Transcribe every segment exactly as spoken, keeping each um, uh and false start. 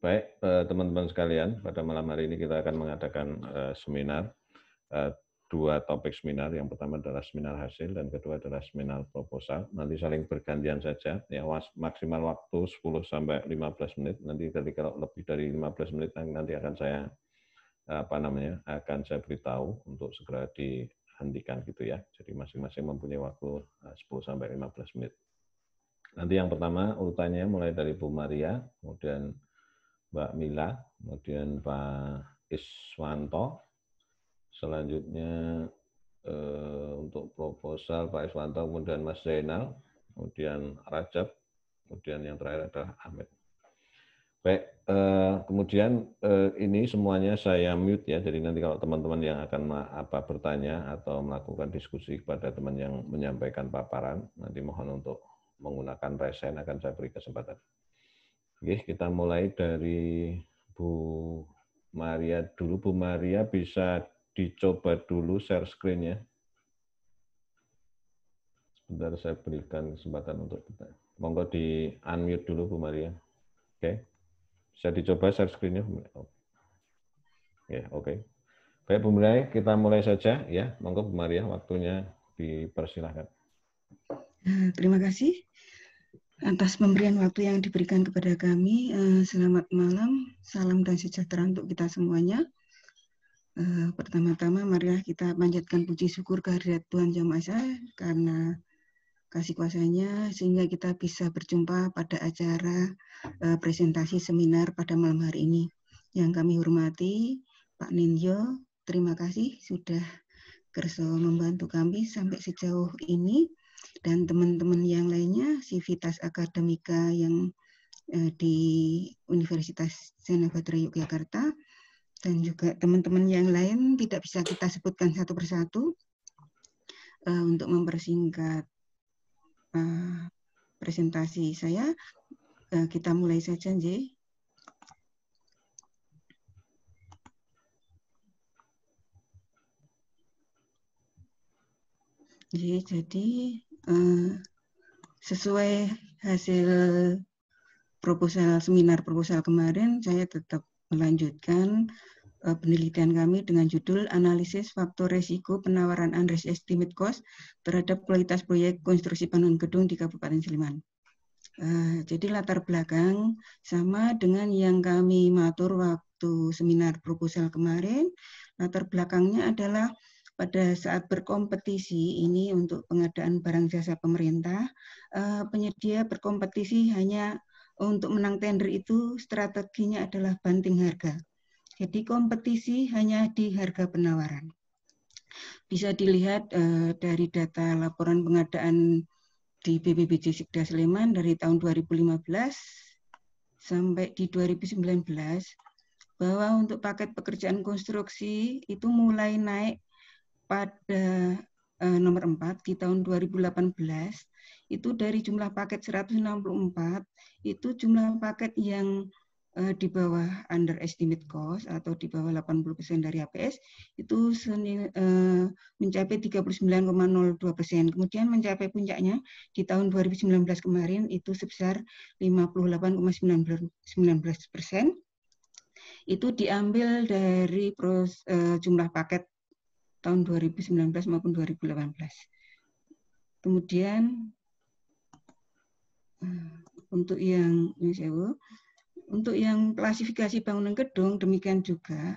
Baik, teman-teman sekalian, pada malam hari ini kita akan mengadakan uh, seminar, uh, dua topik seminar. Yang pertama adalah seminar hasil, dan kedua adalah seminar proposal. Nanti saling bergantian saja, ya, maksimal waktu sepuluh sampai lima belas menit. Nanti ketika lebih dari lima belas menit, nanti akan saya apa namanya, akan saya beritahu untuk segera dihentikan gitu ya. Jadi masing-masing mempunyai waktu sepuluh sampai lima belas menit. Nanti yang pertama urutannya mulai dari Bu Maria, kemudian Mbak Mila, kemudian Pak Iswanto, selanjutnya eh, untuk proposal Pak Iswanto, kemudian Mas Zainal, kemudian Rajab, kemudian yang terakhir adalah Ahmed. Baik, eh, kemudian eh, ini semuanya saya mute ya, jadi nanti kalau teman-teman yang akan apa bertanya atau melakukan diskusi kepada teman yang menyampaikan paparan, nanti mohon untuk menggunakan raise hand, akan saya beri kesempatan. Oke, kita mulai dari Bu Maria dulu. Bu Maria bisa dicoba dulu share screen-nya. Sebentar saya berikan kesempatan untuk kita. Monggo di unmute dulu Bu Maria. Oke. Bisa dicoba share screen-nya. Ya, oke. Baik Bu Maria, kita mulai saja ya. Monggo Bu Maria, waktunya dipersilahkan. Terima kasih atas pemberian waktu yang diberikan kepada kami. Selamat malam, salam dan sejahtera untuk kita semuanya. Pertama-tama marilah kita panjatkan puji syukur kehadirat Tuhan Yang Maha Esa karena kasih kuasa-Nya sehingga kita bisa berjumpa pada acara presentasi seminar pada malam hari ini. Yang kami hormati Pak Ninjo, terima kasih sudah kerso membantu kami sampai sejauh ini. Dan teman-teman yang lainnya, Civitas Akademika yang eh, di Universitas Senabadra Yogyakarta, dan juga teman-teman yang lain tidak bisa kita sebutkan satu persatu. Eh, untuk mempersingkat eh, presentasi saya, eh, kita mulai saja, Nje. Jadi eh, sesuai hasil proposal seminar proposal kemarin, saya tetap melanjutkan uh, penelitian kami dengan judul analisis faktor resiko penawaran underestimate cost terhadap kualitas proyek konstruksi bangunan gedung di Kabupaten Sleman. Uh, jadi latar belakang sama dengan yang kami matur waktu seminar proposal kemarin. Latar belakangnya adalah pada saat berkompetisi ini untuk pengadaan barang jasa pemerintah, uh, penyedia berkompetisi hanya untuk menang tender itu strateginya adalah banting harga. Jadi kompetisi hanya di harga penawaran. Bisa dilihat uh, dari data laporan pengadaan di B P B D Sekda Sleman dari tahun dua ribu lima belas sampai di dua ribu sembilan belas, bahwa untuk paket pekerjaan konstruksi itu mulai naik pada uh, nomor empat di tahun dua ribu delapan belas, itu dari jumlah paket seratus enam puluh empat, itu jumlah paket yang uh, di bawah underestimate cost atau di bawah delapan puluh persen dari H P S, itu seni, uh, mencapai tiga puluh sembilan koma nol dua persen. Kemudian mencapai puncaknya di tahun dua ribu sembilan belas kemarin itu sebesar lima puluh delapan koma sembilan belas persen. Itu diambil dari pros, uh, jumlah paket tahun dua ribu sembilan belas maupun dua ribu delapan belas. Kemudian untuk yang untuk yang klasifikasi bangunan gedung demikian juga,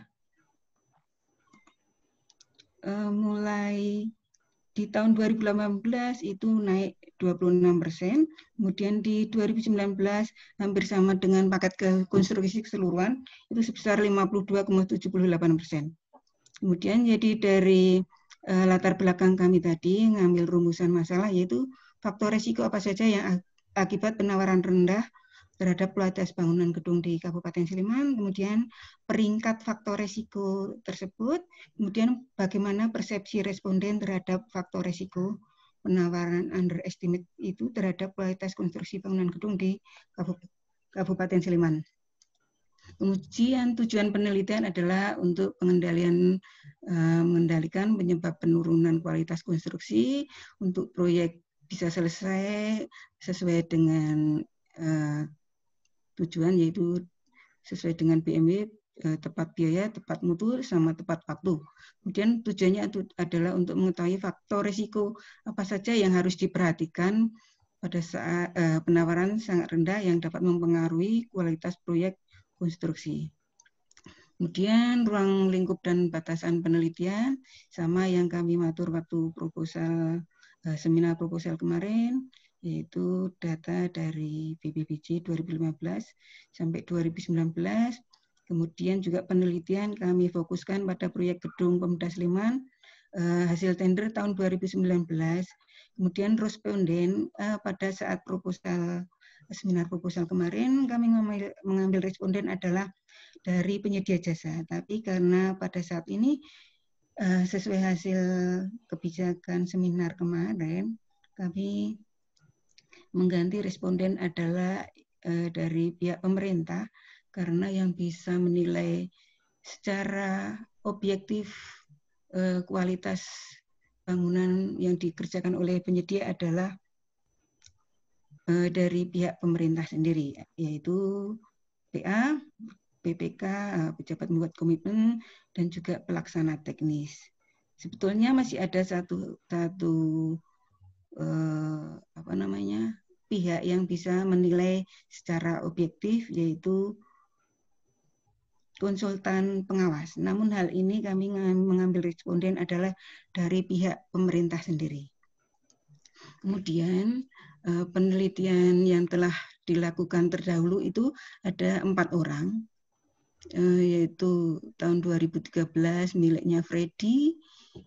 mulai di tahun dua ribu delapan belas itu naik dua puluh enam persen, kemudian di dua ribu sembilan belas hampir sama dengan paket konstruksi keseluruhan itu sebesar lima puluh dua koma tujuh delapan persen. Kemudian jadi dari uh, latar belakang kami tadi ngambil rumusan masalah yaitu faktor resiko apa saja yang akibat penawaran rendah terhadap kualitas bangunan gedung di Kabupaten Sleman, kemudian peringkat faktor resiko tersebut, kemudian bagaimana persepsi responden terhadap faktor resiko penawaran underestimate itu terhadap kualitas konstruksi bangunan gedung di Kabupaten Sleman. Kemudian tujuan penelitian adalah untuk pengendalian uh, mengendalikan penyebab penurunan kualitas konstruksi untuk proyek bisa selesai sesuai dengan uh, tujuan yaitu sesuai dengan B M W, eh, tepat biaya, tepat mutu, sama tepat waktu. Kemudian tujuannya itu adalah untuk mengetahui faktor risiko apa saja yang harus diperhatikan pada saat eh, penawaran sangat rendah yang dapat mempengaruhi kualitas proyek konstruksi. Kemudian ruang lingkup dan batasan penelitian, sama yang kami matur waktu proposal eh, seminar proposal kemarin, yaitu data dari B P B J dua ribu lima belas sampai dua ribu sembilan belas. Kemudian juga penelitian kami fokuskan pada proyek Gedung Pemuda Sleman, eh, hasil tender tahun dua ribu sembilan belas. Kemudian responden eh, pada saat proposal seminar proposal kemarin, kami mengambil, mengambil responden adalah dari penyedia jasa. Tapi karena pada saat ini uh, sesuai hasil kebijakan seminar kemarin, kami mengganti responden adalah uh, dari pihak pemerintah, karena yang bisa menilai secara objektif uh, kualitas bangunan yang dikerjakan oleh penyedia adalah uh, dari pihak pemerintah sendiri, yaitu P A, B P K, pejabat membuat komitmen, dan juga pelaksana teknis. Sebetulnya masih ada satu satu eh, apa namanya pihak yang bisa menilai secara objektif, yaitu konsultan pengawas. Namun hal ini kami mengambil responden adalah dari pihak pemerintah sendiri. Kemudian eh, penelitian yang telah dilakukan terdahulu itu ada empat orang, yaitu tahun dua ribu tiga belas miliknya Freddy.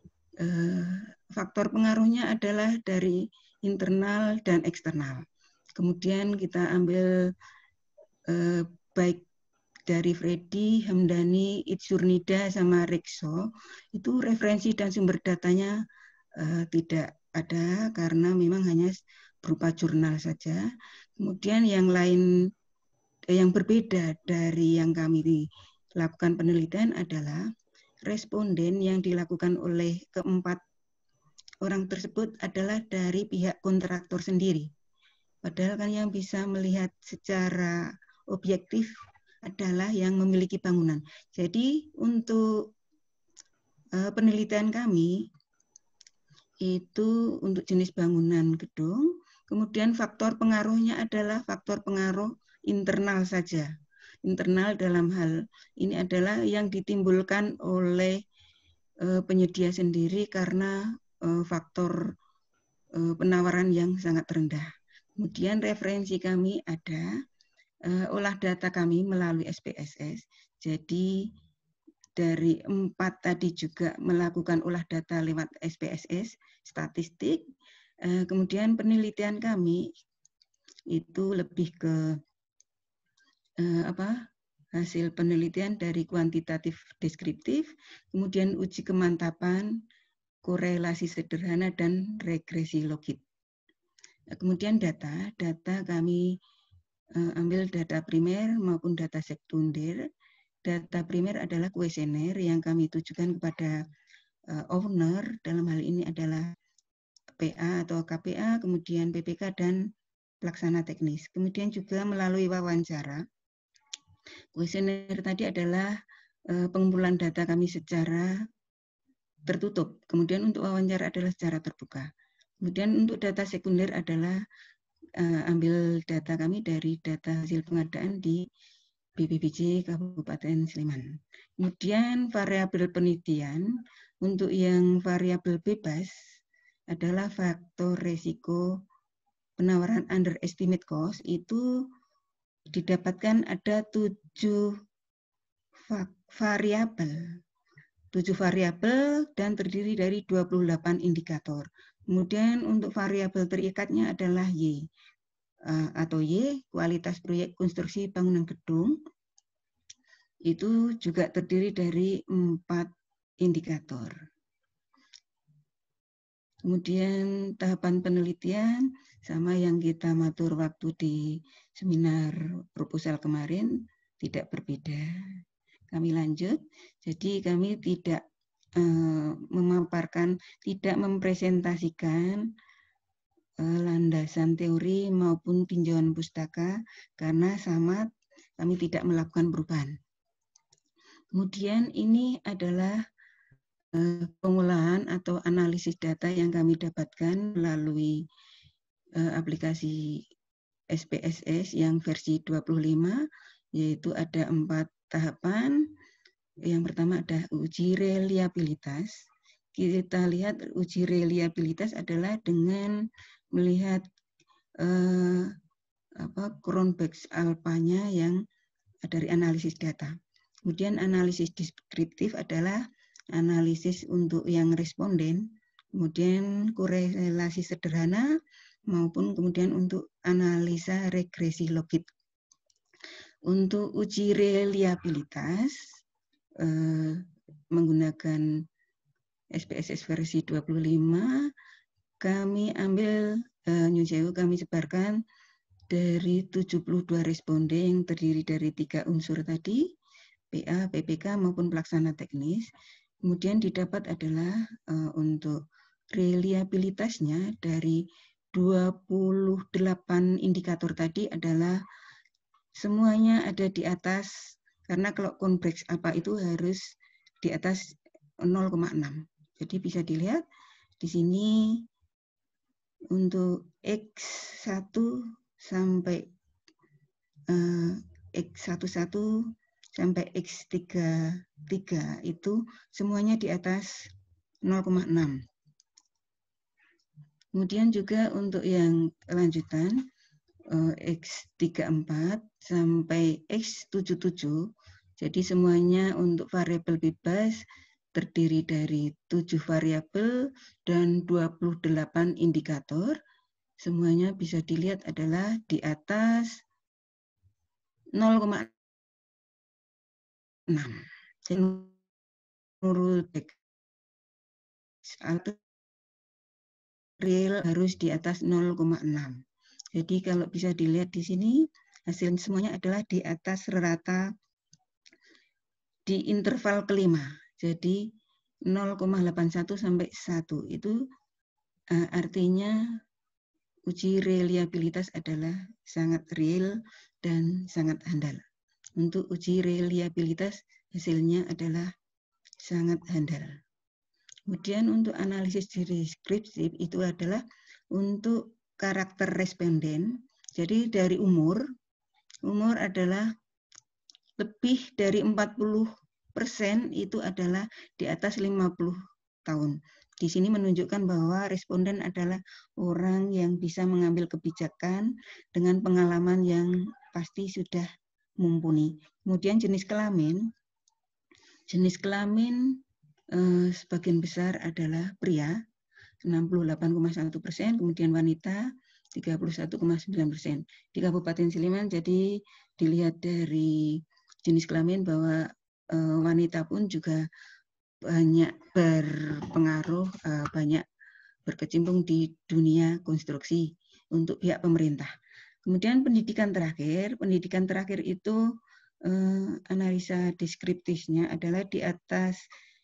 Faktor pengaruhnya adalah dari internal dan eksternal. Kemudian kita ambil eh, baik dari Freddy, Hamdani, Itsurnida, sama Rekso, itu referensi dan sumber datanya eh, tidak ada karena memang hanya berupa jurnal saja. Kemudian yang lain yang berbeda dari yang kami lakukan penelitian adalah responden yang dilakukan oleh keempat orang tersebut adalah dari pihak kontraktor sendiri. Padahal kan yang bisa melihat secara objektif adalah yang memiliki bangunan. Jadi untuk uh, penelitian kami itu untuk jenis bangunan gedung, kemudian faktor pengaruhnya adalah faktor pengaruh internal saja. Internal dalam hal ini adalah yang ditimbulkan oleh uh, penyedia sendiri karena uh, faktor uh, penawaran yang sangat rendah. Kemudian referensi kami ada, uh, olah data kami melalui S P S S. Jadi dari empat tadi juga melakukan olah data lewat S P S S, statistik. Uh, kemudian penelitian kami itu lebih ke Eh, apa hasil penelitian dari kuantitatif deskriptif, kemudian uji kemantapan, korelasi sederhana, dan regresi logik. Kemudian data, data kami eh, ambil data primer maupun data sekunder. Data primer adalah kuesioner yang kami tujukan kepada eh, owner, dalam hal ini adalah P A atau K P A, kemudian P P K, dan pelaksana teknis. Kemudian juga melalui wawancara. Kuesioner tadi adalah uh, pengumpulan data kami secara tertutup. Kemudian untuk wawancara adalah secara terbuka. Kemudian untuk data sekunder adalah uh, ambil data kami dari data hasil pengadaan di B P B J Kabupaten Sleman. Kemudian variabel penelitian untuk yang variabel bebas adalah faktor resiko penawaran underestimate cost, itu didapatkan ada tujuh variabel, tujuh variabel dan terdiri dari dua puluh delapan indikator. Kemudian untuk variabel terikatnya adalah Y atau Y, kualitas proyek konstruksi bangunan gedung. Itu juga terdiri dari empat indikator. Kemudian tahapan penelitian sama yang kita matur waktu di seminar proposal kemarin, tidak berbeda. Kami lanjut, jadi kami tidak eh, memaparkan, tidak mempresentasikan eh, landasan teori maupun tinjauan pustaka, karena sama kami tidak melakukan perubahan. Kemudian ini adalah uh, pengolahan atau analisis data yang kami dapatkan melalui uh, aplikasi S P S S yang versi dua puluh lima, yaitu ada empat tahapan. Yang pertama ada uji reliabilitas. Kita lihat uji reliabilitas adalah dengan melihat uh, apa Cronbach's alpha-nya yang dari analisis data. Kemudian analisis deskriptif adalah analisis untuk yang responden, kemudian korelasi sederhana, maupun kemudian untuk analisa regresi logit. Untuk uji reliabilitas eh, menggunakan S P S S versi dua puluh lima, kami ambil eh, New Jew, kami sebarkan dari tujuh puluh dua responden yang terdiri dari tiga unsur tadi, P A, P P K maupun pelaksana teknis. Kemudian didapat adalah uh, untuk reliabilitasnya dari dua puluh delapan indikator tadi adalah semuanya ada di atas, karena kalau Cronbach's alpha itu harus di atas nol koma enam. Jadi bisa dilihat di sini untuk X satu sampai uh, X eleven sampai X thirty-three itu semuanya di atas nol koma enam. Kemudian juga untuk yang lanjutan uh, X thirty-four sampai X seventy-seven, jadi semuanya untuk variabel bebas terdiri dari tujuh variabel dan dua puluh delapan indikator. Semuanya bisa dilihat adalah di atas nol koma enam. Menurut real harus di atas nol koma enam. Jadi kalau bisa dilihat di sini, hasil semuanya adalah di atas rata di interval kelima. Jadi nol koma delapan satu sampai satu itu uh, artinya uji reliabilitas adalah sangat real dan sangat handal. Untuk uji reliabilitas hasilnya adalah sangat handal. Kemudian untuk analisis deskriptif itu adalah untuk karakter responden. Jadi dari umur, umur adalah lebih dari empat puluh persen itu adalah di atas lima puluh tahun. Di sini menunjukkan bahwa responden adalah orang yang bisa mengambil kebijakan dengan pengalaman yang pasti sudah mumpuni. Kemudian jenis kelamin, jenis kelamin eh, sebagian besar adalah pria, enam puluh delapan koma satu persen, kemudian wanita tiga puluh satu koma sembilan persen. Di Kabupaten Sleman, jadi dilihat dari jenis kelamin bahwa eh, wanita pun juga banyak berpengaruh, uh, banyak berkecimpung di dunia konstruksi untuk pihak pemerintah. Kemudian pendidikan terakhir, pendidikan terakhir itu uh, analisa deskriptifnya adalah di atas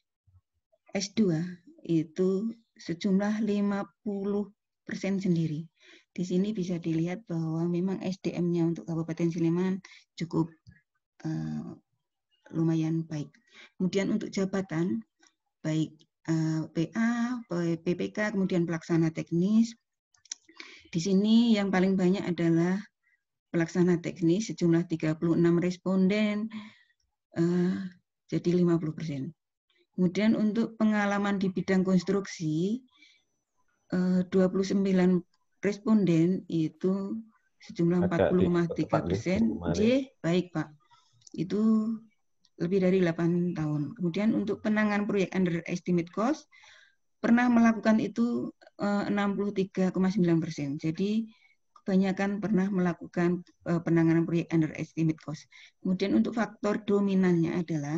S dua, itu sejumlah lima puluh persen sendiri. Di sini bisa dilihat bahwa memang S D M-nya untuk Kabupaten Sleman cukup uh, lumayan baik. Kemudian untuk jabatan, baik uh, P A, P P K, kemudian pelaksana teknis. Di sini yang paling banyak adalah pelaksana teknis, sejumlah tiga puluh enam responden, uh, jadi lima puluh persen. Kemudian untuk pengalaman di bidang konstruksi, uh, dua puluh sembilan responden itu sejumlah empat puluh koma tiga persen. J, baik Pak. Itu lebih dari delapan tahun. Kemudian untuk penanganan proyek under estimate cost, pernah melakukan itu enam puluh tiga koma sembilan persen. Jadi kebanyakan pernah melakukan penanganan proyek under estimate cost. Kemudian untuk faktor dominannya adalah,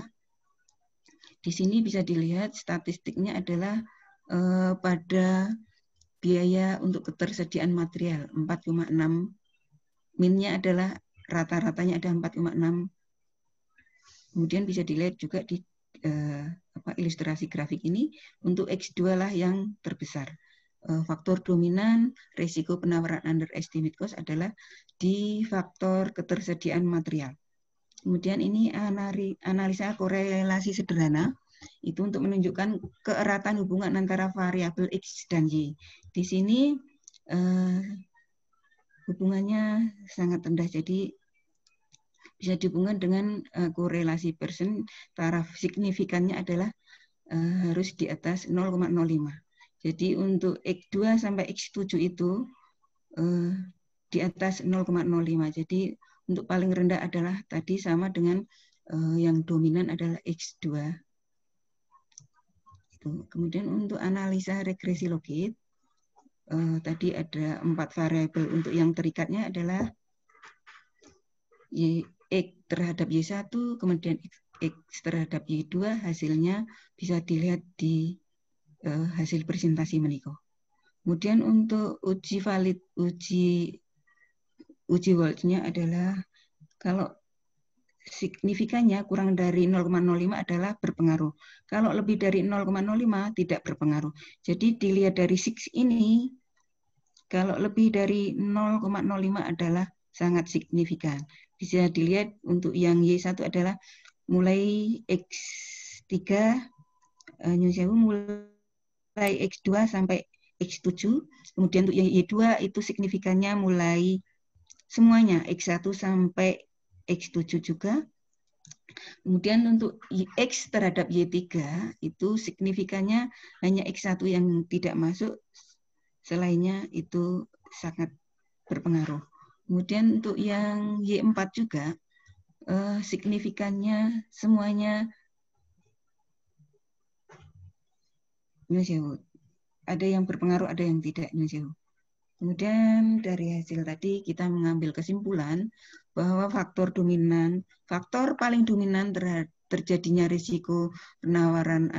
di sini bisa dilihat statistiknya adalah eh, pada biaya untuk ketersediaan material empat koma enam, minnya adalah rata-ratanya ada empat koma enam. Kemudian bisa dilihat juga di eh, apa, ilustrasi grafik ini, untuk X dua lah yang terbesar. Eh, faktor dominan risiko penawaran under estimate cost adalah di faktor ketersediaan material. Kemudian ini analisa korelasi sederhana, itu untuk menunjukkan keeratan hubungan antara variabel X dan Y. Di sini eh, hubungannya sangat rendah, jadi bisa dihubungkan dengan uh, korelasi persen. Taraf signifikannya adalah uh, harus di atas nol koma nol lima. Jadi untuk X dua sampai X tujuh itu uh, di atas nol koma nol lima. Jadi untuk paling rendah adalah tadi sama dengan uh, yang dominan adalah X dua. Itu. Kemudian untuk analisa regresi logit, uh, tadi ada empat variabel. Untuk yang terikatnya adalah Y, X terhadap Y satu, kemudian X terhadap Y dua, hasilnya bisa dilihat di uh, hasil presentasi menika. Kemudian untuk uji valid, uji uji voltnya adalah kalau signifikannya kurang dari nol koma nol lima adalah berpengaruh. Kalau lebih dari nol koma nol lima tidak berpengaruh. Jadi dilihat dari enam ini, kalau lebih dari nol koma nol lima adalah sangat signifikan. Bisa dilihat untuk yang Y satu adalah mulai X tiga, mulai X dua sampai X tujuh. Kemudian untuk yang Y dua itu signifikannya mulai semuanya X satu sampai X tujuh juga. Kemudian untuk X terhadap Y tiga itu signifikannya hanya X satu yang tidak masuk, selainnya itu sangat berpengaruh. Kemudian untuk yang Y empat juga, eh, signifikannya semuanya ada yang berpengaruh, ada yang tidak. Kemudian dari hasil tadi kita mengambil kesimpulan bahwa faktor dominan, faktor paling dominan terhadap terjadinya risiko penawaran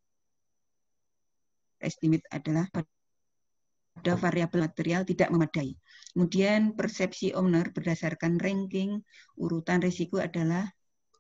underestimate adalah pada variabel material tidak memadai. Kemudian persepsi owner berdasarkan ranking urutan risiko adalah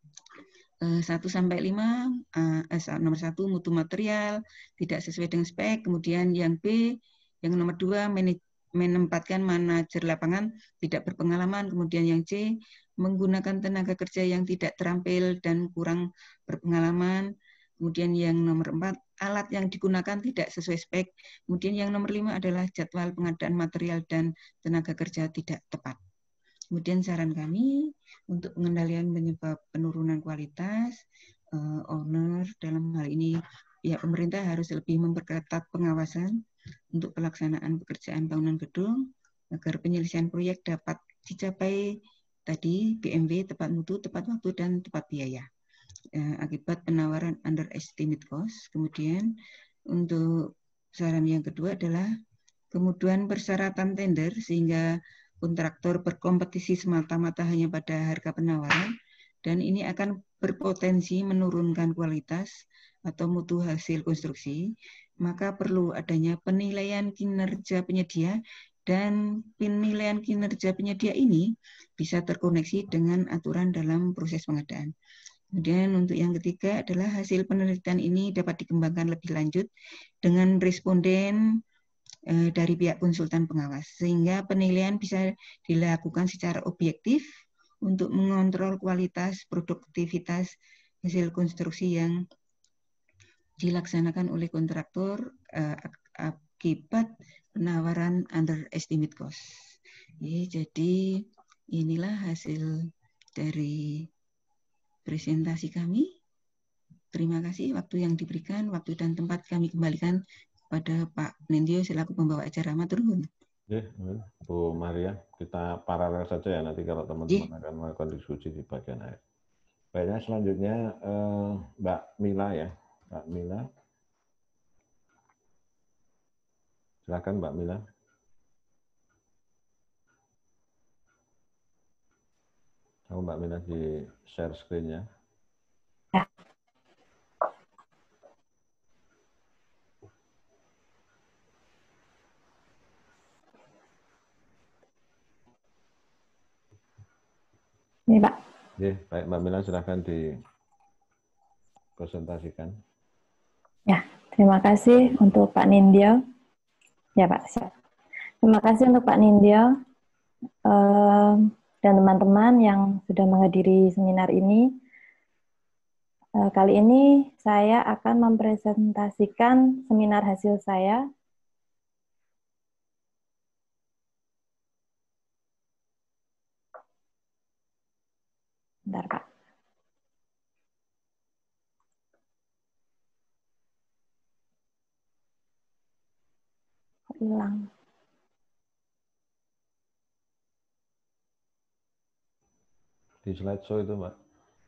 satu sampai lima, nomor satu mutu material tidak sesuai dengan spek, kemudian yang B, yang nomor dua menempatkan manajer lapangan tidak berpengalaman, kemudian yang C menggunakan tenaga kerja yang tidak terampil dan kurang berpengalaman, kemudian yang nomor empat alat yang digunakan tidak sesuai spek, kemudian yang nomor lima adalah jadwal pengadaan material dan tenaga kerja tidak tepat. Kemudian saran kami untuk pengendalian penyebab penurunan kualitas, uh, owner dalam hal ini pihak pemerintah harus lebih memperketat pengawasan untuk pelaksanaan pekerjaan bangunan gedung agar penyelesaian proyek dapat dicapai tadi B M W tepat mutu, tepat waktu, dan tepat biaya. Uh, akibat penawaran underestimate cost. Kemudian untuk saran yang kedua adalah kemudahan persyaratan tender sehingga kontraktor berkompetisi semata-mata hanya pada harga penawaran, dan ini akan berpotensi menurunkan kualitas atau mutu hasil konstruksi, maka perlu adanya penilaian kinerja penyedia, dan penilaian kinerja penyedia ini bisa terkoneksi dengan aturan dalam proses pengadaan. Kemudian untuk yang ketiga adalah hasil penelitian ini dapat dikembangkan lebih lanjut dengan responden dari pihak konsultan pengawas, sehingga penilaian bisa dilakukan secara objektif untuk mengontrol kualitas produktivitas hasil konstruksi yang dilaksanakan oleh kontraktor uh, akibat penawaran underestimate cost. Ya, jadi inilah hasil dari presentasi kami. Terima kasih waktu yang diberikan, waktu dan tempat kami kembalikan pada Pak Nindyo selaku pembawa acara. Matur nuwun. Ya, Bu Maria, kita paralel saja ya nanti kalau teman-teman akan melakukan diskusi di bagian akhir. Baiknya selanjutnya eh, Mbak Mila ya, Mbak Mila. Silakan Mbak Mila. Kalau Mbak Mila di share screen-nya. Ya. Ini Pak. Ya, baik Mbak Mila, silahkan dipresentasikan. Ya, terima kasih untuk Pak Nindyo. Ya Pak, siap. Terima kasih untuk Pak Nindyo. Um, dan teman-teman yang sudah menghadiri seminar ini. Kali ini saya akan mempresentasikan seminar hasil saya. Bentar, Pak. Hilang. Di slideshow itu, Mbak.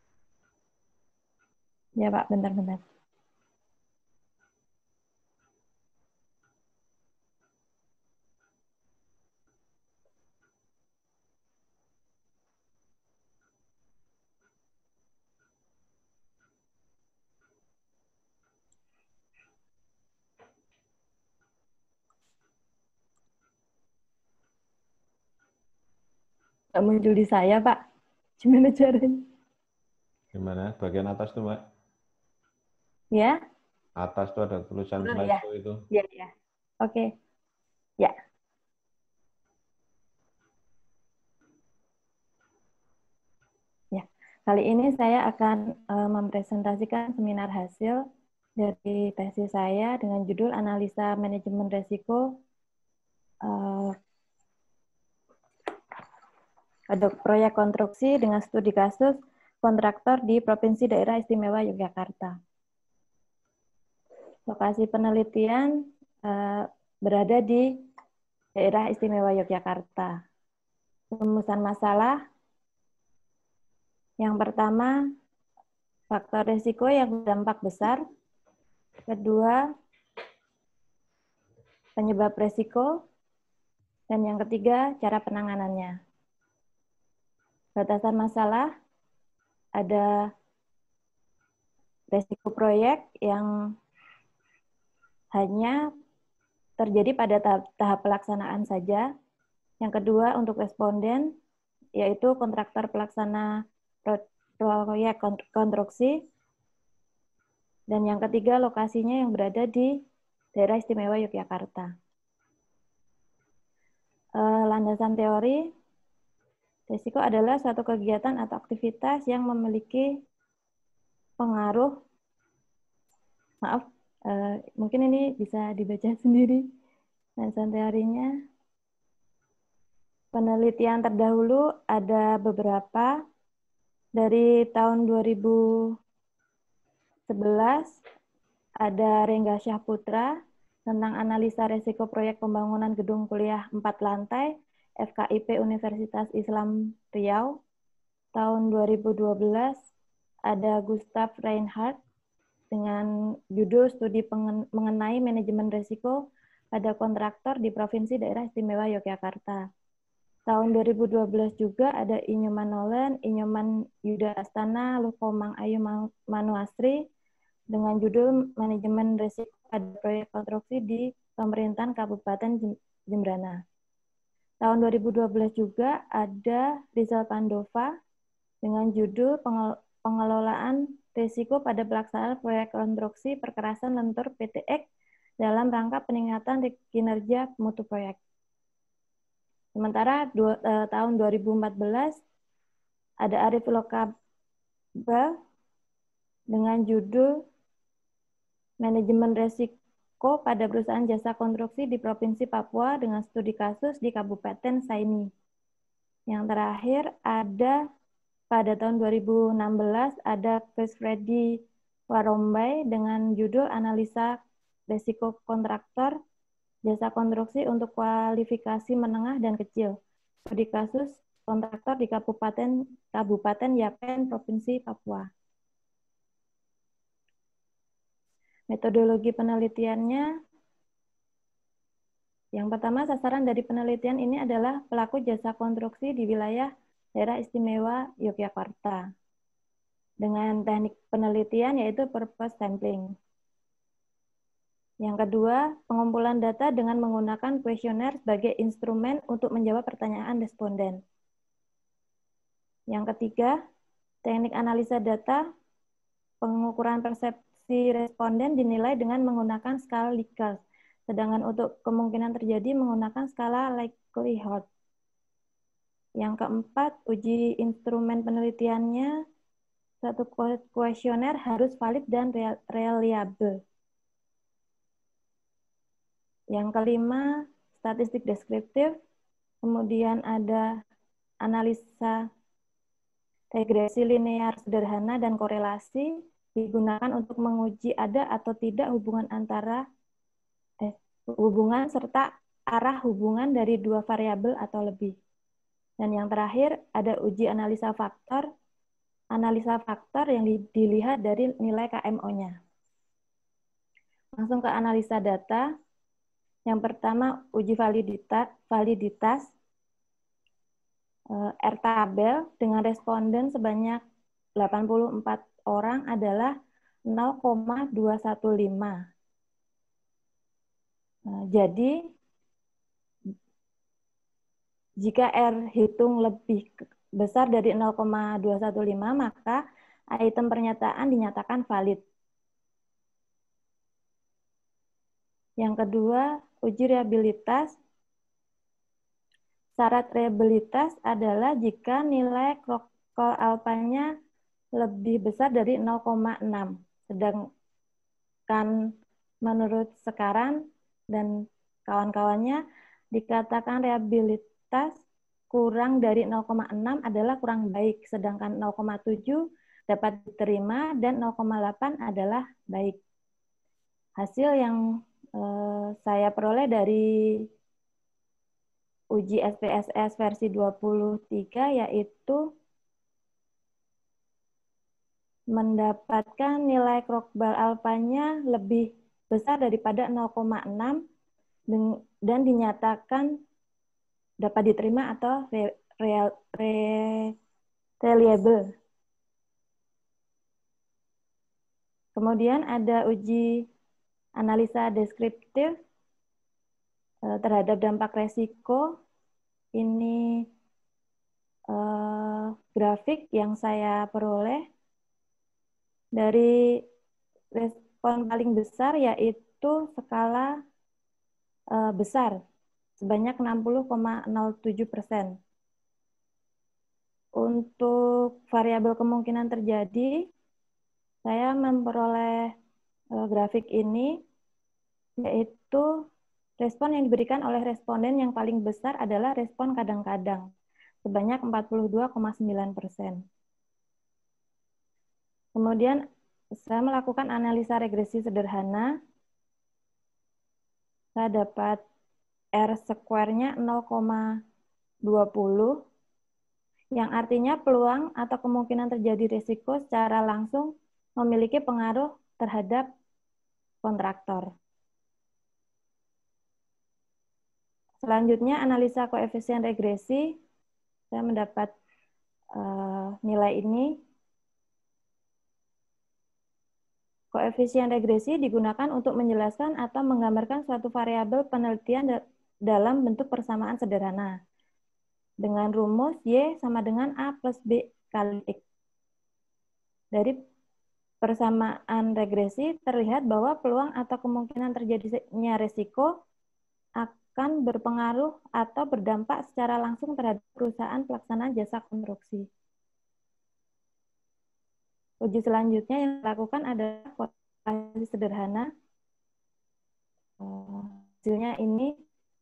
Ya, Pak, bentar-bentar. Nggak muncul di saya, Pak. Gimana caranya? Gimana? Bagian atas tuh, Mbak. Ya? Atas tuh ada tulisan Oh, slideshow ya. itu. Ya, ya. Oke. Ya. Ya. Kali ini saya akan uh, mempresentasikan seminar hasil dari tesis saya dengan judul Analisa Manajemen Resiko uh, ada proyek konstruksi dengan studi kasus kontraktor di Provinsi Daerah Istimewa Yogyakarta. Lokasi penelitian uh, berada di Daerah Istimewa Yogyakarta. Rumusan masalah yang pertama, faktor risiko yang berdampak besar. Kedua, penyebab risiko. Dan yang ketiga, cara penanganannya. Batasan masalah, ada risiko proyek yang hanya terjadi pada tahap, tahap pelaksanaan saja. Yang kedua, untuk responden, yaitu kontraktor pelaksana proyek konstruksi. Dan yang ketiga, lokasinya yang berada di Daerah Istimewa Yogyakarta. Landasan teori, risiko adalah suatu kegiatan atau aktivitas yang memiliki pengaruh, maaf, uh, mungkin ini bisa dibaca sendiri, landasan teorinya. Penelitian terdahulu ada beberapa, dari tahun dua ribu sebelas, ada Rengga Syahputra, tentang analisa resiko proyek pembangunan gedung kuliah empat lantai, F K I P Universitas Islam Riau. Tahun dua ribu dua belas ada Gustav Reinhardt dengan judul Studi Mengenai Manajemen Risiko pada Kontraktor di Provinsi Daerah Istimewa Yogyakarta. Tahun dua ribu dua belas juga ada Inyoman Nolen, Inyoman Yuda Astana, Lukomang Ayu Manuasri dengan judul Manajemen Risiko pada Proyek Konstruksi di Pemerintahan Kabupaten Jembrana. Tahun dua ribu dua belas juga ada Rizal Pandova dengan judul Pengelolaan Risiko pada Pelaksanaan Proyek Konstruksi Perkerasan Lentur P T X dalam rangka peningkatan kinerja mutu proyek. Sementara dua, eh, tahun dua ribu empat belas ada Arif Lokaba dengan judul Manajemen Risiko pada Perusahaan Jasa Konstruksi di Provinsi Papua dengan studi kasus di Kabupaten Saini. Yang terakhir ada pada tahun dua ribu enam belas ada Chris Freddy Warombai dengan judul Analisa Risiko Kontraktor Jasa Konstruksi untuk Kualifikasi Menengah dan Kecil. Studi kasus kontraktor di Kabupaten Kabupaten Yapen, Provinsi Papua. Metodologi penelitiannya, yang pertama sasaran dari penelitian ini adalah pelaku jasa konstruksi di wilayah Daerah Istimewa Yogyakarta. Dengan teknik penelitian yaitu purpose sampling. Yang kedua, pengumpulan data dengan menggunakan kuesioner sebagai instrumen untuk menjawab pertanyaan responden. Yang ketiga, teknik analisa data, pengukuran persepsi responden dinilai dengan menggunakan skala Likert, sedangkan untuk kemungkinan terjadi menggunakan skala likelihood. Yang keempat, uji instrumen penelitiannya, satu kuesioner harus valid dan reliable. Yang kelima, statistik deskriptif, kemudian ada analisa regresi linear sederhana dan korelasi, digunakan untuk menguji ada atau tidak hubungan antara eh, hubungan serta arah hubungan dari dua variabel atau lebih. Dan yang terakhir ada uji analisa faktor, analisa faktor yang dilihat dari nilai K M O-nya. Langsung ke analisa data. Yang pertama uji validitas, validitas R tabel dengan responden sebanyak delapan puluh empat orang adalah nol koma dua satu lima. Nah, jadi jika R hitung lebih besar dari nol koma dua satu lima, maka item pernyataan dinyatakan valid. Yang kedua, uji reliabilitas. Syarat reliabilitas adalah jika nilai Kroll alpha-nya lebih besar dari nol koma enam. Sedangkan menurut Sekaran dan kawan-kawannya dikatakan reliabilitas kurang dari nol koma enam adalah kurang baik, sedangkan nol koma tujuh dapat diterima dan nol koma delapan adalah baik. Hasil yang eh, saya peroleh dari uji S P S S versi dua puluh tiga yaitu mendapatkan nilai Kroll alpha-nya lebih besar daripada nol koma enam dan dinyatakan dapat diterima atau re, re, re, reliable. Kemudian ada uji analisa deskriptif terhadap dampak resiko. Ini eh, grafik yang saya peroleh dari respon paling besar yaitu skala eh, besar sebanyak enam puluh koma nol tujuh persen. Untuk variabel kemungkinan terjadi, saya memperoleh eh, grafik ini yaitu respon yang diberikan oleh responden yang paling besar adalah respon kadang-kadang, sebanyak empat puluh dua koma sembilan persen. Kemudian saya melakukan analisa regresi sederhana. Saya dapat R square-nya nol koma dua puluh, yang artinya peluang atau kemungkinan terjadi risiko secara langsung memiliki pengaruh terhadap kontraktor. Selanjutnya, analisa koefisien regresi. Saya mendapat uh, nilai ini. Koefisien regresi digunakan untuk menjelaskan atau menggambarkan suatu variabel penelitian dalam bentuk persamaan sederhana. Dengan rumus Y sama dengan A plus B kali X. Dari persamaan regresi terlihat bahwa peluang atau kemungkinan terjadinya risiko akan berpengaruh atau berdampak secara langsung terhadap perusahaan pelaksanaan jasa konstruksi. Uji selanjutnya yang dilakukan adalah korelasi sederhana. Hasilnya ini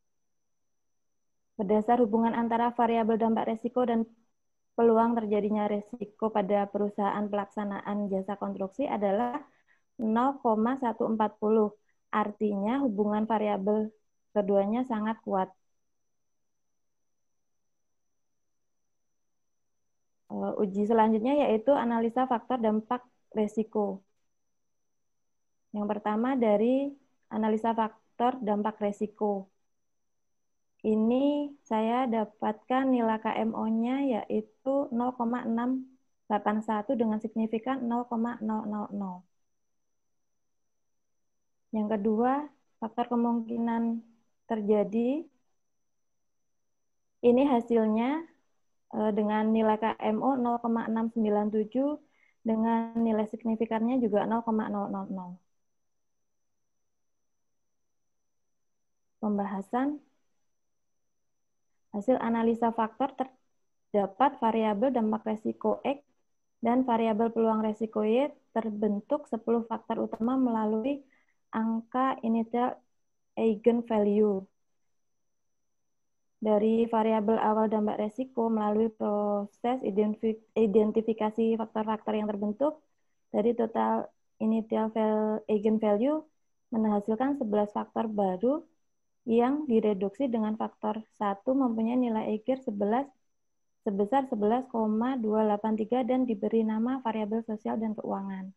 berdasar hubungan antara variabel dampak risiko dan peluang terjadinya risiko pada perusahaan pelaksanaan jasa konstruksi adalah nol koma satu empat nol. Artinya hubungan variabel keduanya sangat kuat. Uh, uji selanjutnya yaitu analisa faktor dampak risiko. Yang pertama dari analisa faktor dampak risiko. Ini saya dapatkan nilai K M O-nya yaitu nol koma enam delapan satu dengan signifikan nol koma nol nol nol. Yang kedua, faktor kemungkinan terjadi. Ini hasilnya dengan nilai K M O nol koma enam sembilan tujuh dengan nilai signifikannya juga nol koma nol nol nol. Pembahasan hasil analisa faktor ter terdapat variabel dampak resiko X dan variabel peluang resiko Y terbentuk sepuluh faktor utama melalui angka initial eigenvalue. Dari variabel awal dampak resiko melalui proses identifikasi faktor-faktor yang terbentuk, dari total initial eigenvalue menghasilkan sebelas faktor baru yang direduksi dengan faktor satu mempunyai nilai eigen sebelas sebesar sebelas koma dua delapan tiga dan diberi nama variabel sosial dan keuangan.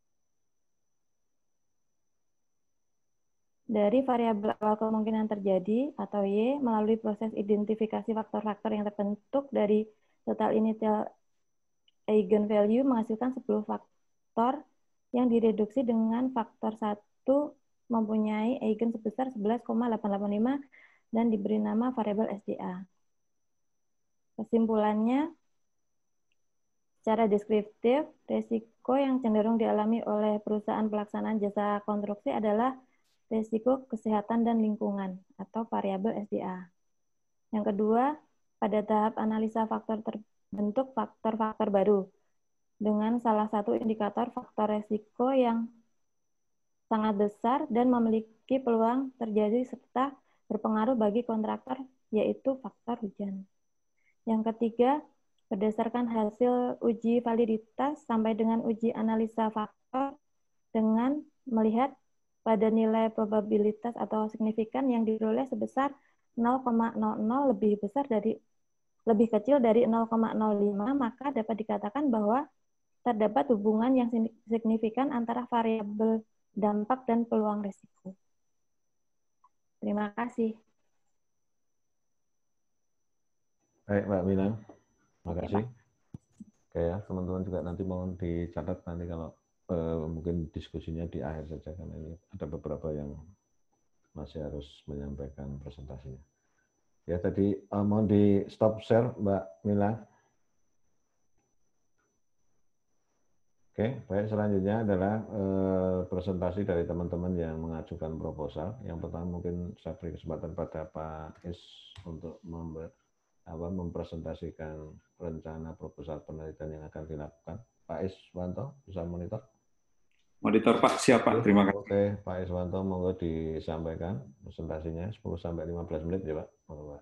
Dari variabel awal kemungkinan terjadi atau Y melalui proses identifikasi faktor-faktor yang terbentuk dari total initial eigenvalue menghasilkan sepuluh faktor yang direduksi dengan faktor satu mempunyai eigen sebesar sebelas koma delapan delapan lima dan diberi nama variabel S D A. Kesimpulannya, secara deskriptif, risiko yang cenderung dialami oleh perusahaan pelaksanaan jasa konstruksi adalah risiko kesehatan dan lingkungan atau variabel S D A. Yang kedua, pada tahap analisa faktor terbentuk faktor-faktor baru dengan salah satu indikator faktor risiko yang sangat besar dan memiliki peluang terjadi serta berpengaruh bagi kontraktor, yaitu faktor hujan. Yang ketiga, berdasarkan hasil uji validitas sampai dengan uji analisa faktor dengan melihat pada nilai probabilitas atau signifikan yang diperoleh sebesar nol koma nol nol lebih besar dari lebih kecil dari nol koma nol lima, maka dapat dikatakan bahwa terdapat hubungan yang signifikan antara variabel dampak dan peluang risiko. Terima kasih. Baik, Mbak Mina. Terima kasih. Oke ya, teman-teman juga nanti mohon dicatat nanti kalau Uh, mungkin diskusinya di akhir saja karena ini ada beberapa yang masih harus menyampaikan presentasinya. Ya tadi uh, mohon di stop share Mbak Mila. Oke, baik selanjutnya adalah uh, presentasi dari teman-teman yang mengajukan proposal. Yang pertama mungkin saya beri kesempatan pada Pak Is untuk member, apa, mempresentasikan rencana proposal penelitian yang akan dilakukan. Pak Iswanto bisa monitor. Monitor Pak, siapa? Terima kasih. Oke, Pak Iswanto, monggo disampaikan presentasinya sepuluh sampai lima belas menit ya Pak. Monggo, Pak.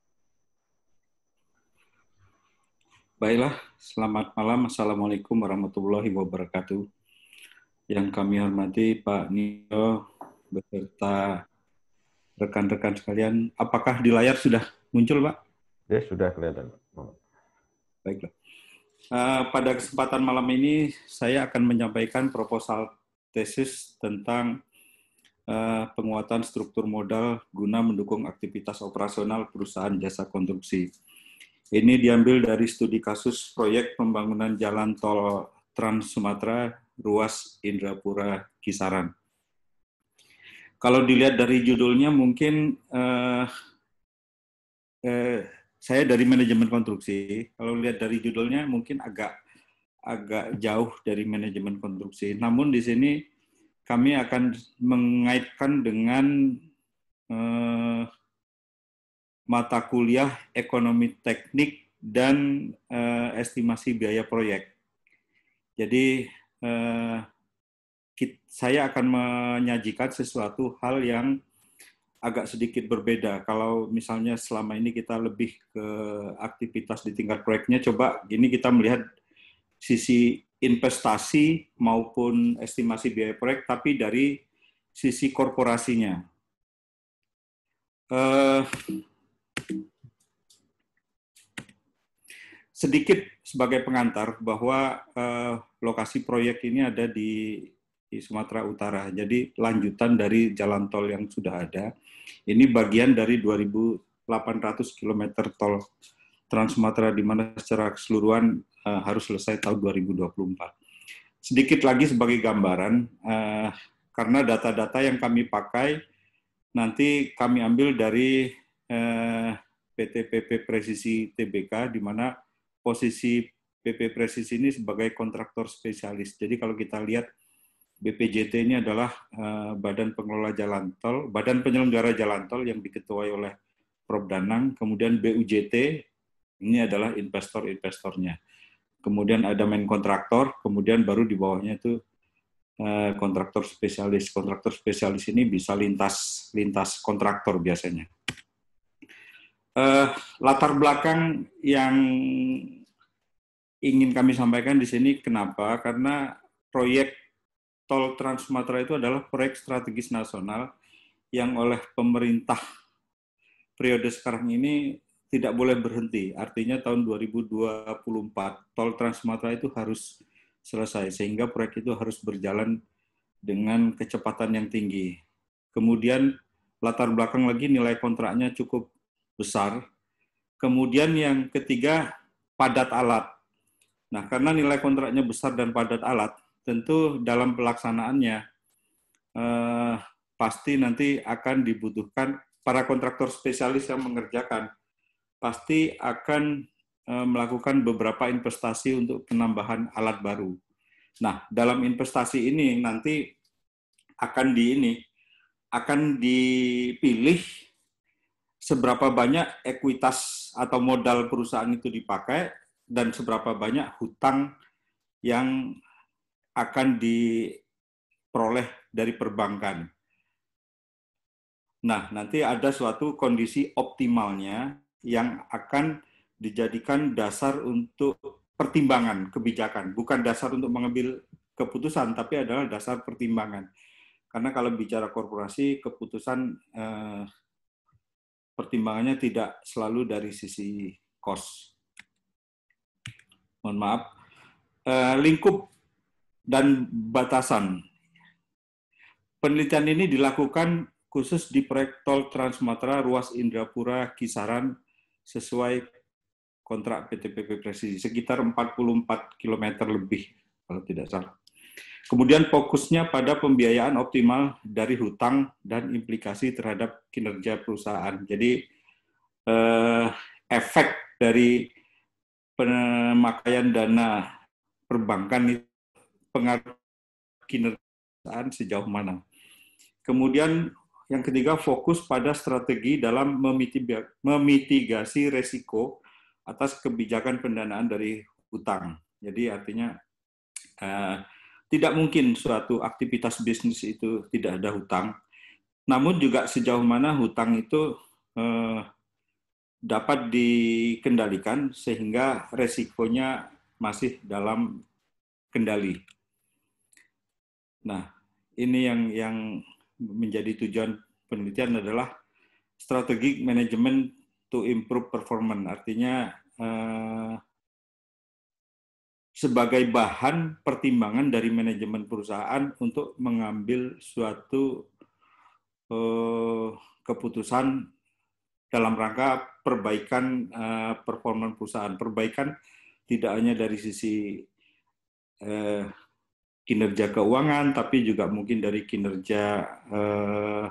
Baiklah, selamat malam. Assalamualaikum warahmatullahi wabarakatuh. Yang kami hormati Pak Nio beserta rekan-rekan sekalian. Apakah di layar sudah muncul, Pak? Ya, sudah kelihatan, Pak. Baiklah. Uh, pada kesempatan malam ini saya akan menyampaikan proposal tesis tentang uh, penguatan struktur modal guna mendukung aktivitas operasional perusahaan jasa konstruksi. Ini diambil dari studi kasus proyek pembangunan jalan tol Trans Sumatera ruas Indrapura Kisaran. Kalau dilihat dari judulnya mungkin uh, uh, saya dari manajemen konstruksi. Kalau lihat dari judulnya mungkin agak agak jauh dari manajemen konstruksi. Namun di sini kami akan mengaitkan dengan eh, mata kuliah ekonomi teknik dan eh, estimasi biaya proyek. Jadi eh, kita, saya akan menyajikan sesuatu hal yang agak sedikit berbeda. Kalau misalnya selama ini kita lebih ke aktivitas di tingkat proyeknya, coba ini kita melihat sisi investasi maupun estimasi biaya proyek, tapi dari sisi korporasinya. Uh, sedikit sebagai pengantar bahwa uh, lokasi proyek ini ada di di Sumatera Utara. Jadi lanjutan dari jalan tol yang sudah ada. Ini bagian dari dua ribu delapan ratus kilometer tol Trans Sumatera di mana secara keseluruhan uh, harus selesai tahun dua ribu dua puluh empat. Sedikit lagi sebagai gambaran, uh, karena data-data yang kami pakai nanti kami ambil dari uh, P T P P Presisi T B K, di mana posisi P P Presisi ini sebagai kontraktor spesialis. Jadi kalau kita lihat B P J T ini adalah uh, Badan Pengelola Jalan Tol, Badan Penyelenggara Jalan Tol yang diketuai oleh Prof. Danang, kemudian B U J T Ini adalah investor-investornya. Kemudian ada main kontraktor, kemudian baru di bawahnya itu eh, kontraktor spesialis. Kontraktor spesialis ini bisa lintas lintas kontraktor biasanya. Eh, latar belakang yang ingin kami sampaikan di sini kenapa? Karena proyek Tol Trans Sumatera itu adalah proyek strategis nasional yang oleh pemerintah periode sekarang ini tidak boleh berhenti. Artinya tahun dua ribu dua puluh empat Tol Trans Sumatera itu harus selesai, sehingga proyek itu harus berjalan dengan kecepatan yang tinggi. Kemudian latar belakang lagi nilai kontraknya cukup besar. Kemudian yang ketiga, padat alat. Nah, karena nilai kontraknya besar dan padat alat, tentu dalam pelaksanaannya eh, pasti nanti akan dibutuhkan para kontraktor spesialis yang mengerjakan, pasti akan eh, melakukan beberapa investasi untuk penambahan alat baru. Nah, dalam investasi ini nanti akan di ini akan dipilih seberapa banyak ekuitas atau modal perusahaan itu dipakai dan seberapa banyak hutang yang akan diperoleh dari perbankan. Nah, nanti ada suatu kondisi optimalnya yang akan dijadikan dasar untuk pertimbangan kebijakan, bukan dasar untuk mengambil keputusan, tapi adalah dasar pertimbangan. Karena kalau bicara korporasi, keputusan eh, pertimbangannya tidak selalu dari sisi cost. Mohon maaf. Eh, lingkup dan batasan. Penelitian ini dilakukan khusus di proyek Tol Trans Sumatera ruas Indrapura Kisaran sesuai kontrak P T P P Presisi, sekitar empat puluh empat kilometer lebih kalau tidak salah. Kemudian fokusnya pada pembiayaan optimal dari hutang dan implikasi terhadap kinerja perusahaan. Jadi eh, efek dari pemakaian dana perbankan itu pengaruh kinerja perusahaan sejauh mana. Kemudian yang ketiga, fokus pada strategi dalam memitigasi resiko atas kebijakan pendanaan dari hutang. Jadi artinya eh, tidak mungkin suatu aktivitas bisnis itu tidak ada hutang. Namun juga sejauh mana hutang itu eh, dapat dikendalikan sehingga resikonya masih dalam kendali. Nah, ini yang yang menjadi tujuan penelitian adalah strategic management to improve performance. Artinya eh, sebagai bahan pertimbangan dari manajemen perusahaan untuk mengambil suatu eh, keputusan dalam rangka perbaikan eh, performa perusahaan. Perbaikan tidak hanya dari sisi eh, kinerja keuangan, tapi juga mungkin dari kinerja eh,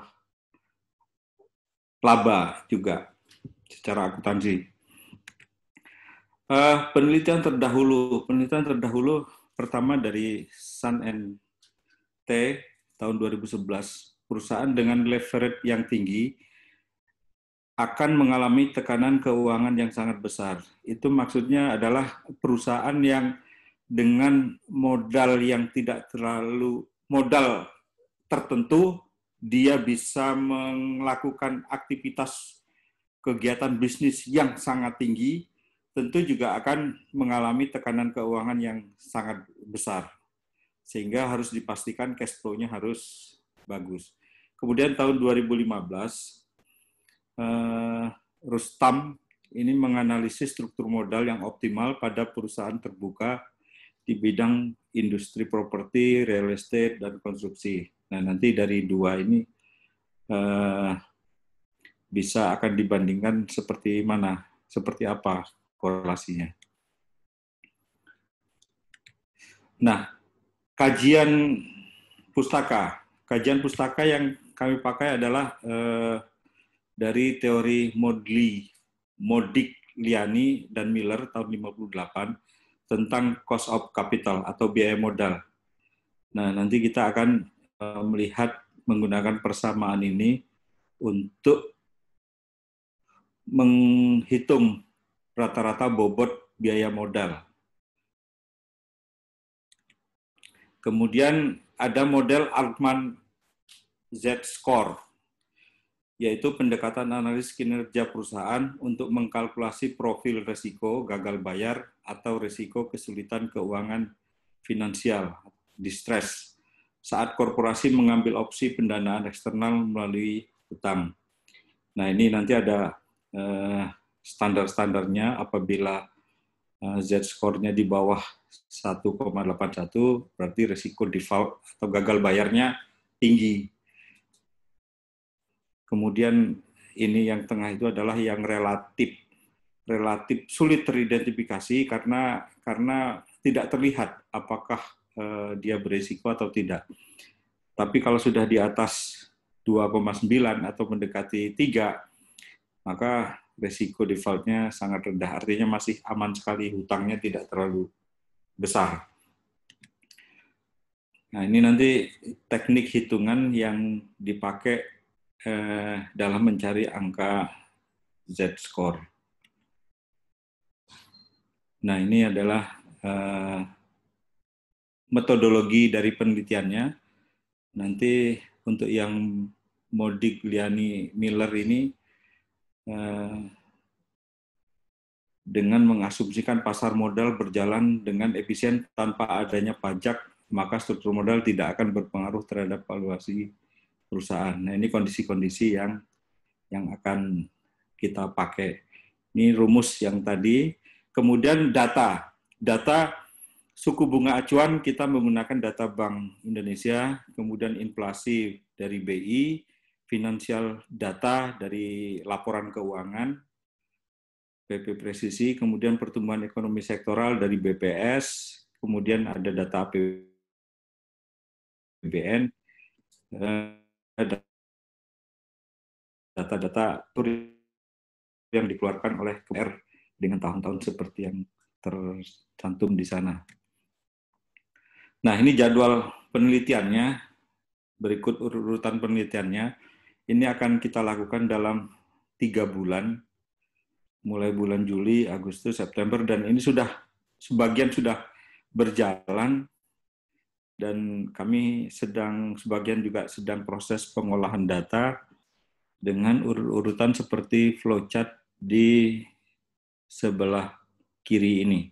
laba juga secara akuntansi. Uh, penelitian terdahulu, penelitian terdahulu pertama dari Sun and T tahun dua ribu sebelas, perusahaan dengan leverage yang tinggi akan mengalami tekanan keuangan yang sangat besar. Itu maksudnya adalah perusahaan yang dengan modal yang tidak terlalu modal tertentu, dia bisa melakukan aktivitas kegiatan bisnis yang sangat tinggi, tentu juga akan mengalami tekanan keuangan yang sangat besar. Sehingga harus dipastikan cash flow-nya harus bagus. Kemudian tahun dua ribu lima belas, eh, Rustam ini menganalisis struktur modal yang optimal pada perusahaan terbuka di bidang industri properti, real estate, dan konstruksi. Nah, nanti dari dua ini eh, bisa akan dibandingkan seperti mana, seperti apa korelasinya. Nah, kajian pustaka. Kajian pustaka yang kami pakai adalah eh, dari teori Modli, Modigliani dan Miller tahun lima puluh delapan tentang cost of capital atau biaya modal. Nah, nanti kita akan eh, melihat menggunakan persamaan ini untuk menghitung rata-rata bobot biaya modal. Kemudian ada model Altman Z-Score, yaitu pendekatan analis kinerja perusahaan untuk mengkalkulasi profil risiko gagal bayar atau risiko kesulitan keuangan finansial, distress, saat korporasi mengambil opsi pendanaan eksternal melalui utang. Nah, ini nanti ada eh, standar-standarnya. Apabila eh, Z-score-nya di bawah satu koma delapan satu, berarti risiko default atau gagal bayarnya tinggi. Kemudian ini yang tengah itu adalah yang relatif relatif sulit teridentifikasi karena karena tidak terlihat apakah uh, dia berisiko atau tidak. Tapi kalau sudah di atas dua koma sembilan atau mendekati tiga, maka risiko default-nya sangat rendah. Artinya masih aman sekali, hutangnya tidak terlalu besar. Nah, ini nanti teknik hitungan yang dipakai eh, dalam mencari angka Z-score. Nah, ini adalah uh, metodologi dari penelitiannya. Nanti untuk yang Modigliani Miller ini uh, dengan mengasumsikan pasar modal berjalan dengan efisien tanpa adanya pajak, maka struktur modal tidak akan berpengaruh terhadap valuasi perusahaan. Nah, ini kondisi-kondisi yang yang akan kita pakai. Ini rumus yang tadi. Kemudian data, data suku bunga acuan kita menggunakan data Bank Indonesia, kemudian inflasi dari B I, finansial data dari laporan keuangan, P P Presisi, kemudian pertumbuhan ekonomi sektoral dari B P S, kemudian ada data A P B N, data-data yang dikeluarkan oleh K P R dengan tahun-tahun seperti yang tercantum di sana. Nah, ini jadwal penelitiannya, berikut urutan penelitiannya. Ini akan kita lakukan dalam tiga bulan, mulai bulan Juli, Agustus, September, dan ini sudah, sebagian sudah berjalan, dan kami sedang, sebagian juga sedang proses pengolahan data dengan urut-urutan seperti flowchart di sebelah kiri ini.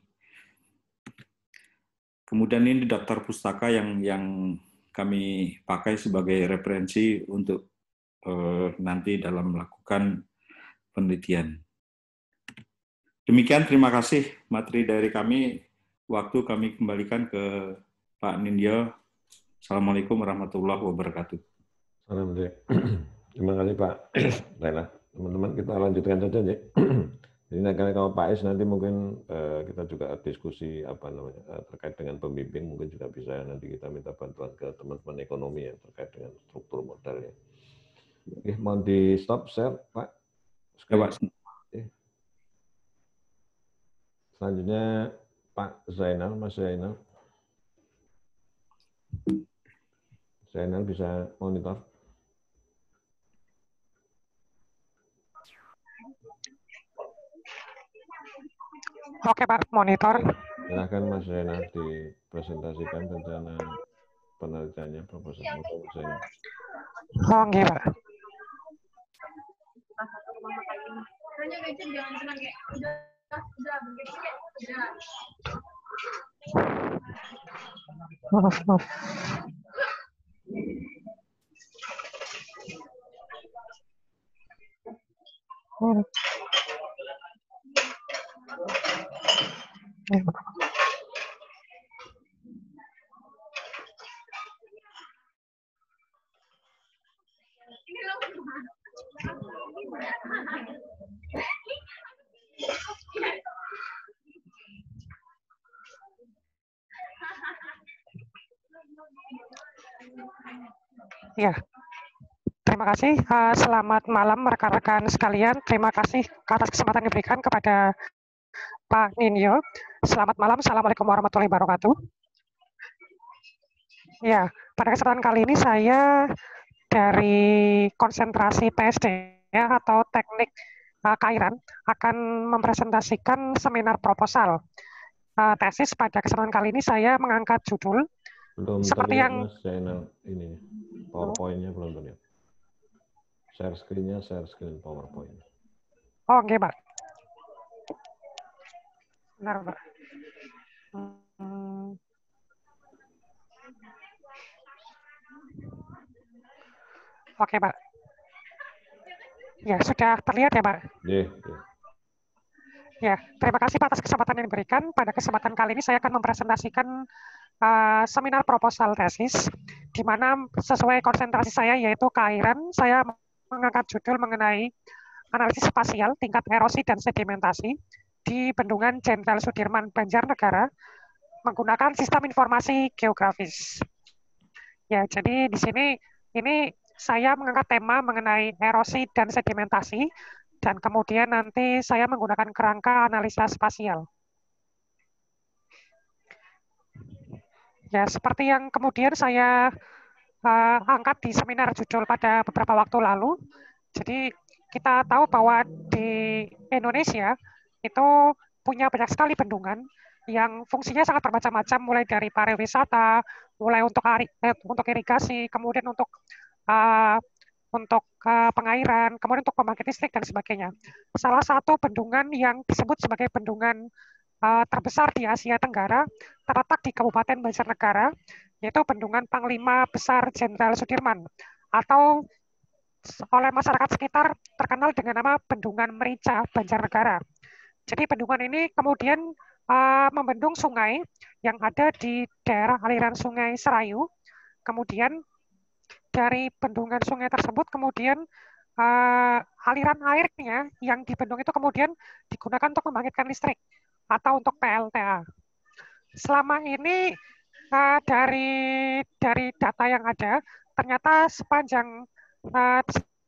Kemudian ini daftar pustaka yang yang kami pakai sebagai referensi untuk eh, nanti dalam melakukan penelitian. Demikian, terima kasih materi dari kami. Waktu kami kembalikan ke Pak Nindyo. Assalamualaikum warahmatullahi wabarakatuh. Terima kasih Pak Laila. Teman-teman kita lanjutkan saja ya. Jadi kalau Pak Is nanti mungkin uh, kita juga diskusi apa namanya uh, terkait dengan pembimbing, mungkin juga bisa nanti kita minta bantuan ke teman-teman ekonomi ya terkait dengan struktur modal ya. Oke, mohon di stop share Pak. Ya, Pak. Selanjutnya Pak Zainal, Mas Zainal. Zainal bisa monitor. Oke Pak, monitor. Silakan Mas Zainal dipresentasikan rencana penelitiannya, proposal Mas Zainal. Oh, enggak Pak. Maaf, maaf. Hmm. Ya, terima kasih. Uh, selamat malam rekan-rekan sekalian. Terima kasih atas kesempatan yang diberikan kepada Pak Nindyo. Selamat malam. Assalamualaikum warahmatullahi wabarakatuh. Ya, pada kesempatan kali ini saya dari konsentrasi T S D ya, atau teknik uh, Kairan akan mempresentasikan seminar proposal uh, tesis. Pada kesempatan kali ini saya mengangkat judul belum seperti terlihat, yang Mas, channel ini PowerPoint-nya belum terlihat. Share screen-nya, share screen PowerPoint. Oh, oke, Pak. Benar, Pak. Hmm. Oke, Pak. Ya, sudah terlihat ya, Pak? Yeah, yeah. Ya, terima kasih Pak atas kesempatan yang diberikan. Pada kesempatan kali ini saya akan mempresentasikan uh, seminar proposal tesis, di mana sesuai konsentrasi saya yaitu keairan, saya mengangkat judul mengenai analisis spasial tingkat erosi dan sedimentasi di Bendungan Jenderal Sudirman, Banjarnegara, menggunakan sistem informasi geografis. Ya, jadi di sini ini saya mengangkat tema mengenai erosi dan sedimentasi, dan kemudian nanti saya menggunakan kerangka analisa spasial. Ya, seperti yang kemudian saya uh, angkat di seminar judul pada beberapa waktu lalu. Jadi kita tahu bahwa di Indonesia itu punya banyak sekali bendungan yang fungsinya sangat bermacam-macam, mulai dari pariwisata, mulai untuk eh, untuk irigasi, kemudian untuk uh, untuk uh, pengairan, kemudian untuk pembangkit listrik dan sebagainya. Salah satu bendungan yang disebut sebagai bendungan uh, terbesar di Asia Tenggara terletak di Kabupaten Banjarnegara, yaitu Bendungan Panglima Besar Jenderal Sudirman, atau oleh masyarakat sekitar terkenal dengan nama Bendungan Merica Banjarnegara. Jadi bendungan ini kemudian uh, membendung sungai yang ada di daerah aliran Sungai Serayu. Kemudian dari bendungan sungai tersebut kemudian uh, aliran airnya yang di bendung itu kemudian digunakan untuk membangkitkan listrik atau untuk P L T A. Selama ini uh, dari dari data yang ada, ternyata sepanjang uh,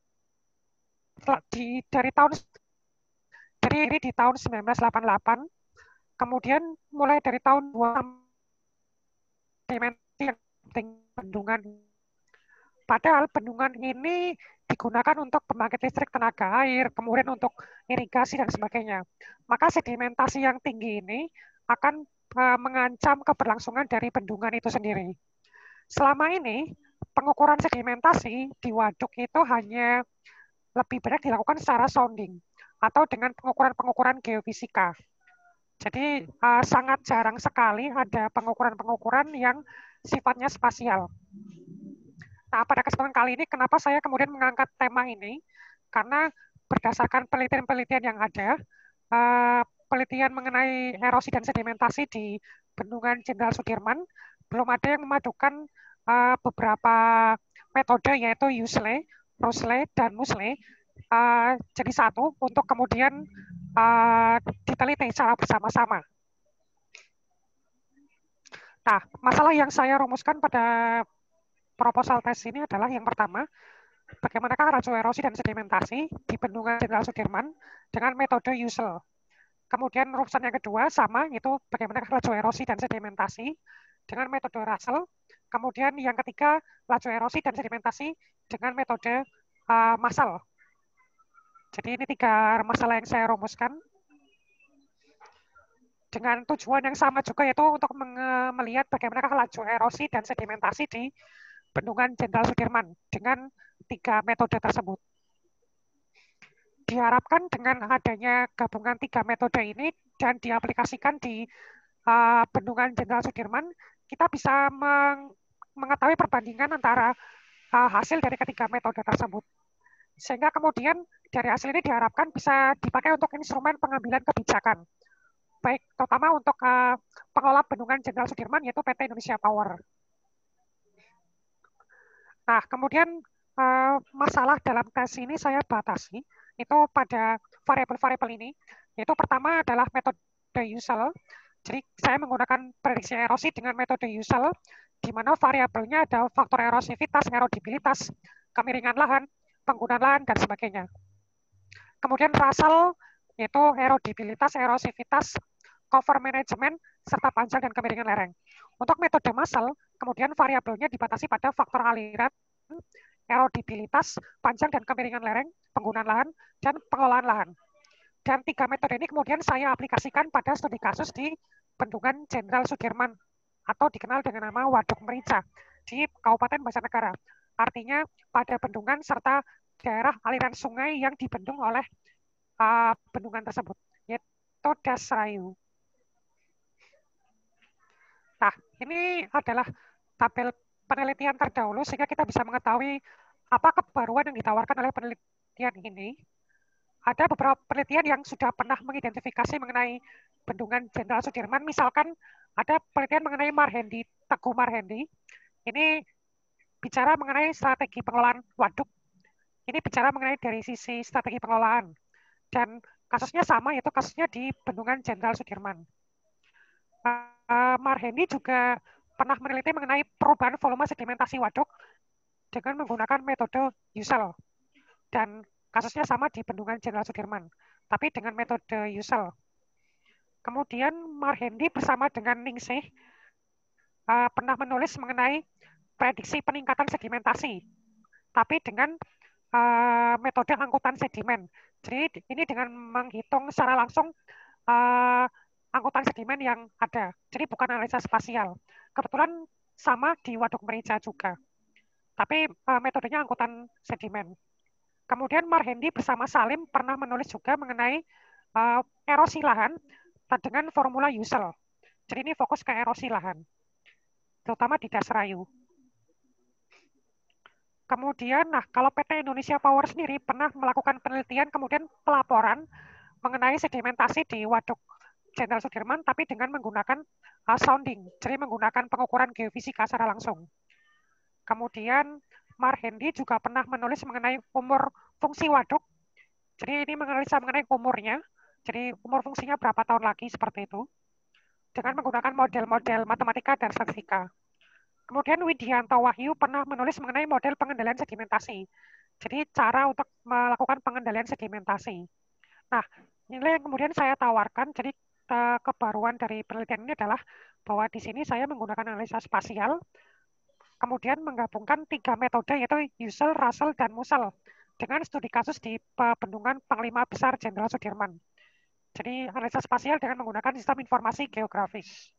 di dari tahun dari ini di tahun seribu sembilan ratus delapan puluh delapan, kemudian mulai dari tahun dua dimensi yang bendungan. Padahal bendungan ini digunakan untuk pembangkit listrik tenaga air, kemudian untuk irigasi dan sebagainya. Maka sedimentasi yang tinggi ini akan uh, mengancam keberlangsungan dari bendungan itu sendiri. Selama ini pengukuran sedimentasi di waduk itu hanya lebih banyak dilakukan secara sounding atau dengan pengukuran-pengukuran geofisika. Jadi uh, sangat jarang sekali ada pengukuran-pengukuran yang sifatnya spasial. Nah, pada kesempatan kali ini, kenapa saya kemudian mengangkat tema ini? Karena berdasarkan penelitian-penelitian yang ada, uh, penelitian mengenai erosi dan sedimentasi di Bendungan Jenderal Sudirman, belum ada yang memadukan uh, beberapa metode, yaitu USLE, RUSLE, dan MUSLE, uh, jadi satu, untuk kemudian uh, diteliti secara bersama-sama. Nah, masalah yang saya rumuskan pada proposal tes ini adalah yang pertama, bagaimanakah laju erosi dan sedimentasi di Bendungan Jenderal Sudirman dengan metode USLE. Kemudian rumusan yang kedua sama, yaitu bagaimanakah laju erosi dan sedimentasi dengan metode Russell. Kemudian yang ketiga, laju erosi dan sedimentasi dengan metode uh, Mussel. Jadi ini tiga masalah yang saya rumuskan dengan tujuan yang sama juga, yaitu untuk melihat bagaimanakah laju erosi dan sedimentasi di Bendungan Jenderal Sudirman dengan tiga metode tersebut. Diharapkan dengan adanya gabungan tiga metode ini dan diaplikasikan di uh, Bendungan Jenderal Sudirman, kita bisa meng mengetahui perbandingan antara uh, hasil dari ketiga metode tersebut. Sehingga kemudian dari hasil ini diharapkan bisa dipakai untuk instrumen pengambilan kebijakan, baik terutama untuk uh, pengelola Bendungan Jenderal Sudirman, yaitu P T Indonesia Power. Nah, kemudian uh, masalah dalam tes ini saya batasi itu pada variabel-variabel ini, yaitu pertama adalah metode USLE. Jadi saya menggunakan prediksi erosi dengan metode USLE, di mana variabelnya ada faktor erosivitas, erodibilitas, kemiringan lahan, penggunaan lahan, dan sebagainya. Kemudian Russell, yaitu erodibilitas, erosivitas, cover management, serta panjang dan kemiringan lereng. Untuk metode Mussel, kemudian variabelnya dibatasi pada faktor aliran, erodibilitas, panjang dan kemiringan lereng, penggunaan lahan, dan pengelolaan lahan. Dan tiga metode ini kemudian saya aplikasikan pada studi kasus di Bendungan Jenderal Sudirman atau dikenal dengan nama Waduk Merica di Kabupaten Banjarnegara. Artinya pada bendungan serta daerah aliran sungai yang dibendung oleh uh, bendungan tersebut, yaitu Dasrayu. Nah, ini adalah tabel penelitian terdahulu sehingga kita bisa mengetahui apa kebaruan yang ditawarkan oleh penelitian ini. Ada beberapa penelitian yang sudah pernah mengidentifikasi mengenai Bendungan Jenderal Sudirman. Misalkan ada penelitian mengenai Marhendi, Teguh Marhendi. Ini bicara mengenai strategi pengelolaan waduk. Ini bicara mengenai dari sisi strategi pengelolaan. Dan kasusnya sama, yaitu kasusnya di Bendungan Jenderal Sudirman. Uh, Marhendi juga pernah meneliti mengenai perubahan volume sedimentasi waduk dengan menggunakan metode Ussel. Dan kasusnya sama di Bendungan Jenderal Sudirman, tapi dengan metode Ussel. Kemudian Marhendi bersama dengan Ningsih uh, pernah menulis mengenai prediksi peningkatan sedimentasi, tapi dengan uh, metode angkutan sedimen. Jadi ini dengan menghitung secara langsung uh, angkutan sedimen yang ada. Jadi bukan analisa spasial. Kebetulan sama di Waduk Merica juga, tapi uh, metodenya angkutan sedimen. Kemudian Marhendi bersama Salim pernah menulis juga mengenai uh, erosi lahan dengan formula Ussel. Jadi ini fokus ke erosi lahan, terutama di Dasrayu. Kemudian, nah kalau P T Indonesia Power sendiri pernah melakukan penelitian kemudian pelaporan mengenai sedimentasi di Waduk Jenderal Sudirman, tapi dengan menggunakan uh, sounding, jadi menggunakan pengukuran geofisika secara langsung. Kemudian Marhendi juga pernah menulis mengenai umur fungsi waduk. Jadi ini menganalisa mengenai umurnya. Jadi umur fungsinya berapa tahun lagi seperti itu. Dengan menggunakan model-model matematika dan statistika. Kemudian Widianto Wahyu pernah menulis mengenai model pengendalian sedimentasi. Jadi cara untuk melakukan pengendalian sedimentasi. Nah, nilai yang kemudian saya tawarkan, jadi kebaruan dari penelitian ini adalah bahwa di sini saya menggunakan analisa spasial, kemudian menggabungkan tiga metode yaitu Ussel, Russell, dan Mussel dengan studi kasus di Bendungan Panglima Besar Jenderal Sudirman. Jadi analisa spasial dengan menggunakan sistem informasi geografis.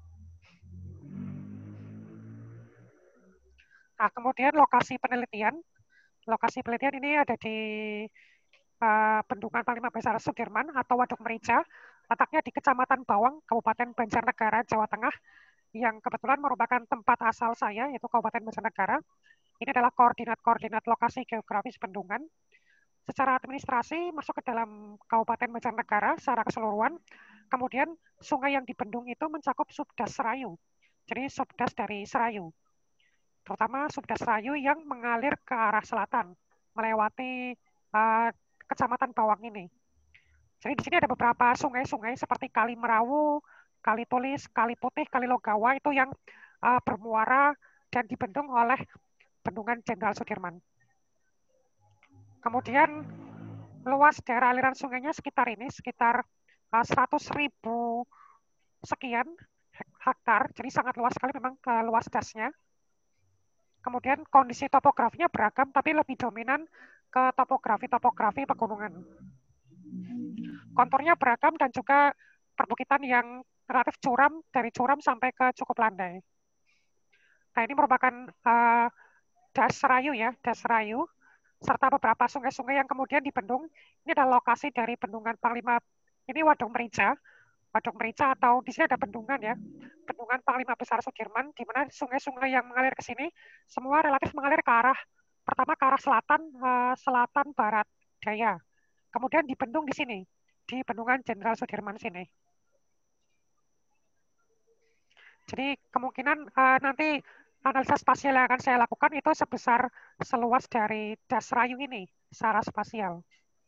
Nah, kemudian lokasi penelitian. Lokasi penelitian ini ada di uh, Bendungan Panglima Besar Sudirman atau Waduk Merica, letaknya di Kecamatan Bawang, Kabupaten Banjarnegara, Jawa Tengah, yang kebetulan merupakan tempat asal saya, yaitu Kabupaten Banjarnegara. Ini adalah koordinat-koordinat lokasi geografis bendungan. Secara administrasi masuk ke dalam Kabupaten Banjarnegara secara keseluruhan. Kemudian sungai yang dibendung itu mencakup subdas Serayu. Jadi subdas dari Serayu. Terutama subdas Serayu yang mengalir ke arah selatan, melewati uh, Kecamatan Bawang ini. Jadi di sini ada beberapa sungai-sungai seperti Kali Merawu, Kali Tulis, Kali Putih, Kali Logawa itu yang uh, bermuara dan dibendung oleh Bendungan Jenderal Sudirman. Kemudian luas daerah aliran sungainya sekitar ini, sekitar uh, seratus ribu sekian hektar, jadi sangat luas sekali memang ke luas dasnya. Kemudian kondisi topografinya beragam, tapi lebih dominan ke topografi-topografi pegunungan. Konturnya beragam dan juga perbukitan yang relatif curam, dari curam sampai ke cukup landai. Nah, ini merupakan uh, das Serayu ya, das Serayu, serta beberapa sungai-sungai yang kemudian dibendung. Ini adalah lokasi dari Bendungan Panglima, ini Waduk Merica, Waduk Merica atau di sini ada bendungan ya, Bendungan Panglima Besar Sudirman, di mana sungai-sungai yang mengalir ke sini semua relatif mengalir ke arah, pertama ke arah selatan, uh, selatan barat daya, kemudian dibendung di sini, di Bendungan Jenderal Sudirman sini. Jadi kemungkinan uh, nanti analisa spasial yang akan saya lakukan itu sebesar seluas dari das Serayu ini secara spasial.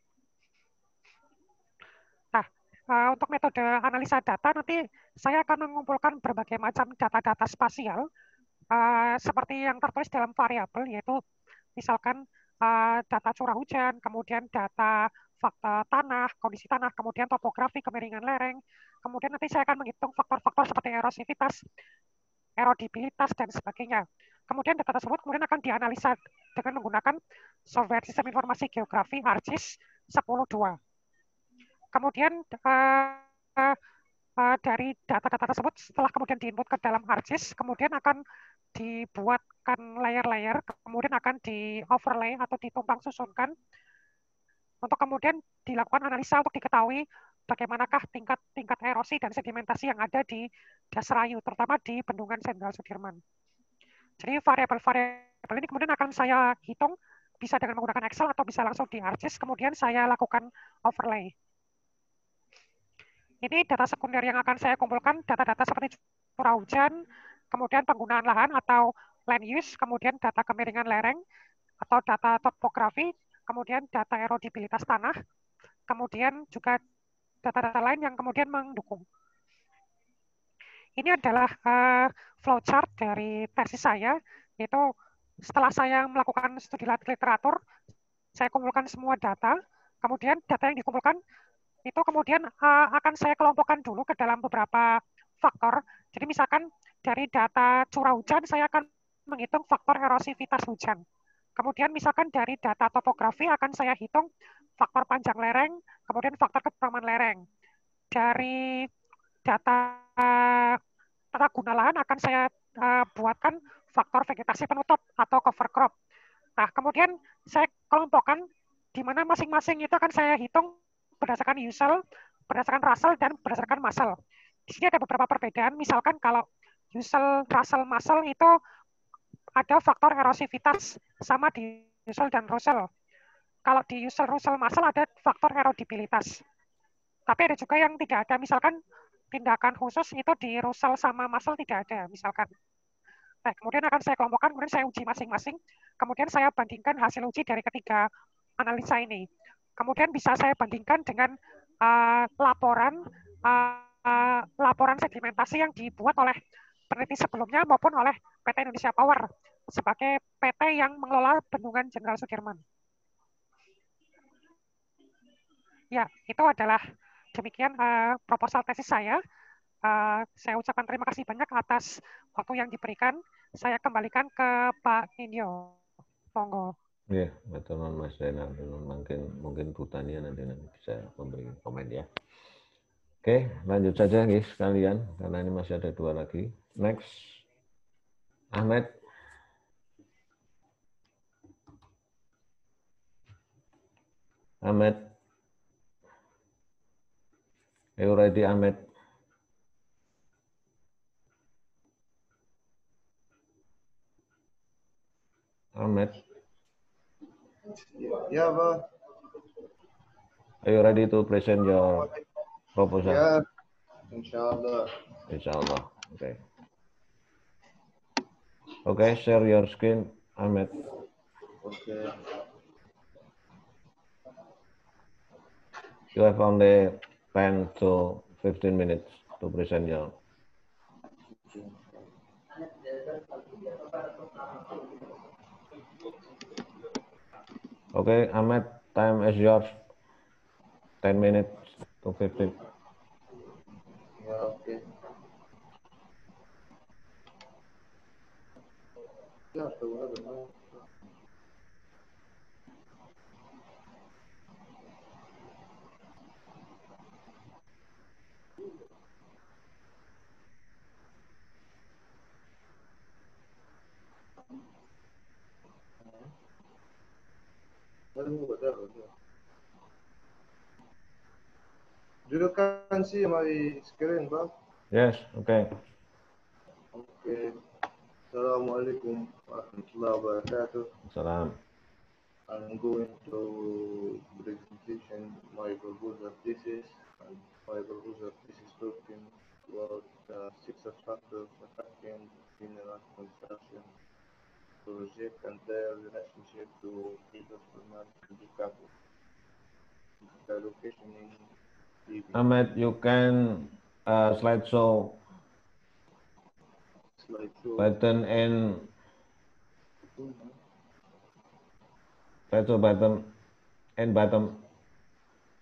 Nah, uh, untuk metode analisa data nanti saya akan mengumpulkan berbagai macam data-data spasial uh, seperti yang tertulis dalam variabel, yaitu misalkan uh, data curah hujan, kemudian data fakta tanah, kondisi tanah, kemudian topografi, kemiringan lereng, kemudian nanti saya akan menghitung faktor-faktor seperti erosivitas, erodibilitas, dan sebagainya. Kemudian data tersebut kemudian akan dianalisa dengan menggunakan software sistem informasi geografi ARGIS sepuluh dua. Kemudian uh, uh, uh, dari data-data tersebut setelah kemudian diinput ke dalam ARGIS, kemudian akan dibuatkan layer-layer, kemudian akan di-overlay atau ditumpang susunkan untuk kemudian dilakukan analisa untuk diketahui bagaimanakah tingkat-tingkat erosi dan sedimentasi yang ada di dasar ayu, terutama di Bendungan Jenderal Sudirman. Jadi variabel-variabel ini kemudian akan saya hitung, bisa dengan menggunakan Excel atau bisa langsung di ARGIS, kemudian saya lakukan overlay. Ini data sekunder yang akan saya kumpulkan, data-data seperti curah hujan, kemudian penggunaan lahan atau land use, kemudian data kemiringan lereng atau data topografi, kemudian data erodibilitas tanah, kemudian juga data-data lain yang kemudian mendukung. Ini adalah uh, flowchart dari tesis saya, yaitu setelah saya melakukan studi literatur, saya kumpulkan semua data, kemudian data yang dikumpulkan itu kemudian uh, akan saya kelompokkan dulu ke dalam beberapa faktor. Jadi misalkan dari data curah hujan, saya akan menghitung faktor erosivitas hujan. Kemudian misalkan dari data topografi akan saya hitung faktor panjang lereng, kemudian faktor keturaman lereng. Dari data tata guna lahan akan saya uh, buatkan faktor vegetasi penutup atau cover crop. Nah, kemudian saya kelompokkan di mana masing-masing itu akan saya hitung berdasarkan Ussel, berdasarkan Russell, dan berdasarkan Mussel. Di sini ada beberapa perbedaan. Misalkan kalau Ussel, Russell, Mussel itu ada faktor erosivitas sama di Ussel dan Russell. Kalau di Ussel, Russell, Mussel ada faktor erodibilitas. Tapi ada juga yang tidak ada. Misalkan tindakan khusus itu di Russell sama Mussel tidak ada, misalkan. Nah, kemudian akan saya kelompokkan, kemudian saya uji masing-masing, kemudian saya bandingkan hasil uji dari ketiga analisa ini. Kemudian bisa saya bandingkan dengan uh, laporan uh, uh, laporan sedimentasi yang dibuat oleh peneliti sebelumnya maupun oleh P T Indonesia Power sebagai P T yang mengelola Bendungan Jenderal Sudirman. Ya, itu adalah demikian uh, proposal tesis saya. Uh, saya ucapkan terima kasih banyak atas waktu yang diberikan. Saya kembalikan ke Pak Ninyo. Monggo. Ya, betul Mas Zainal. Mungkin mungkin Bu Tania nanti, nanti bisa memberi komen ya. Oke, lanjut saja guys sekalian karena ini masih ada dua lagi. Next, Ahmed. Ahmed. Are you ready, Ahmed? Ahmed. Ya, Pak. Are you ready to present your proposal? Ya, insyaAllah. InsyaAllah. Okay. Okay, share your screen, Ahmed. Okay. You have only ten to fifteen minutes to present your. Okay, Ahmed, time is yours. ten minutes to fifteen. Ya, oke. Ya, benar. Do you can see my screen, Bang? Yes, okay. Okay. Assalamualaikum warahmatullahi wabarakatuh. Salam. I'm going to presentation my proposal thesis, and my proposal thesis talking about uh, six factors affecting mineral construction project and their relationship to development and decouple. The location in T V. Ahmed, you can uh, slideshow Slideshow. button and slideshow button and button.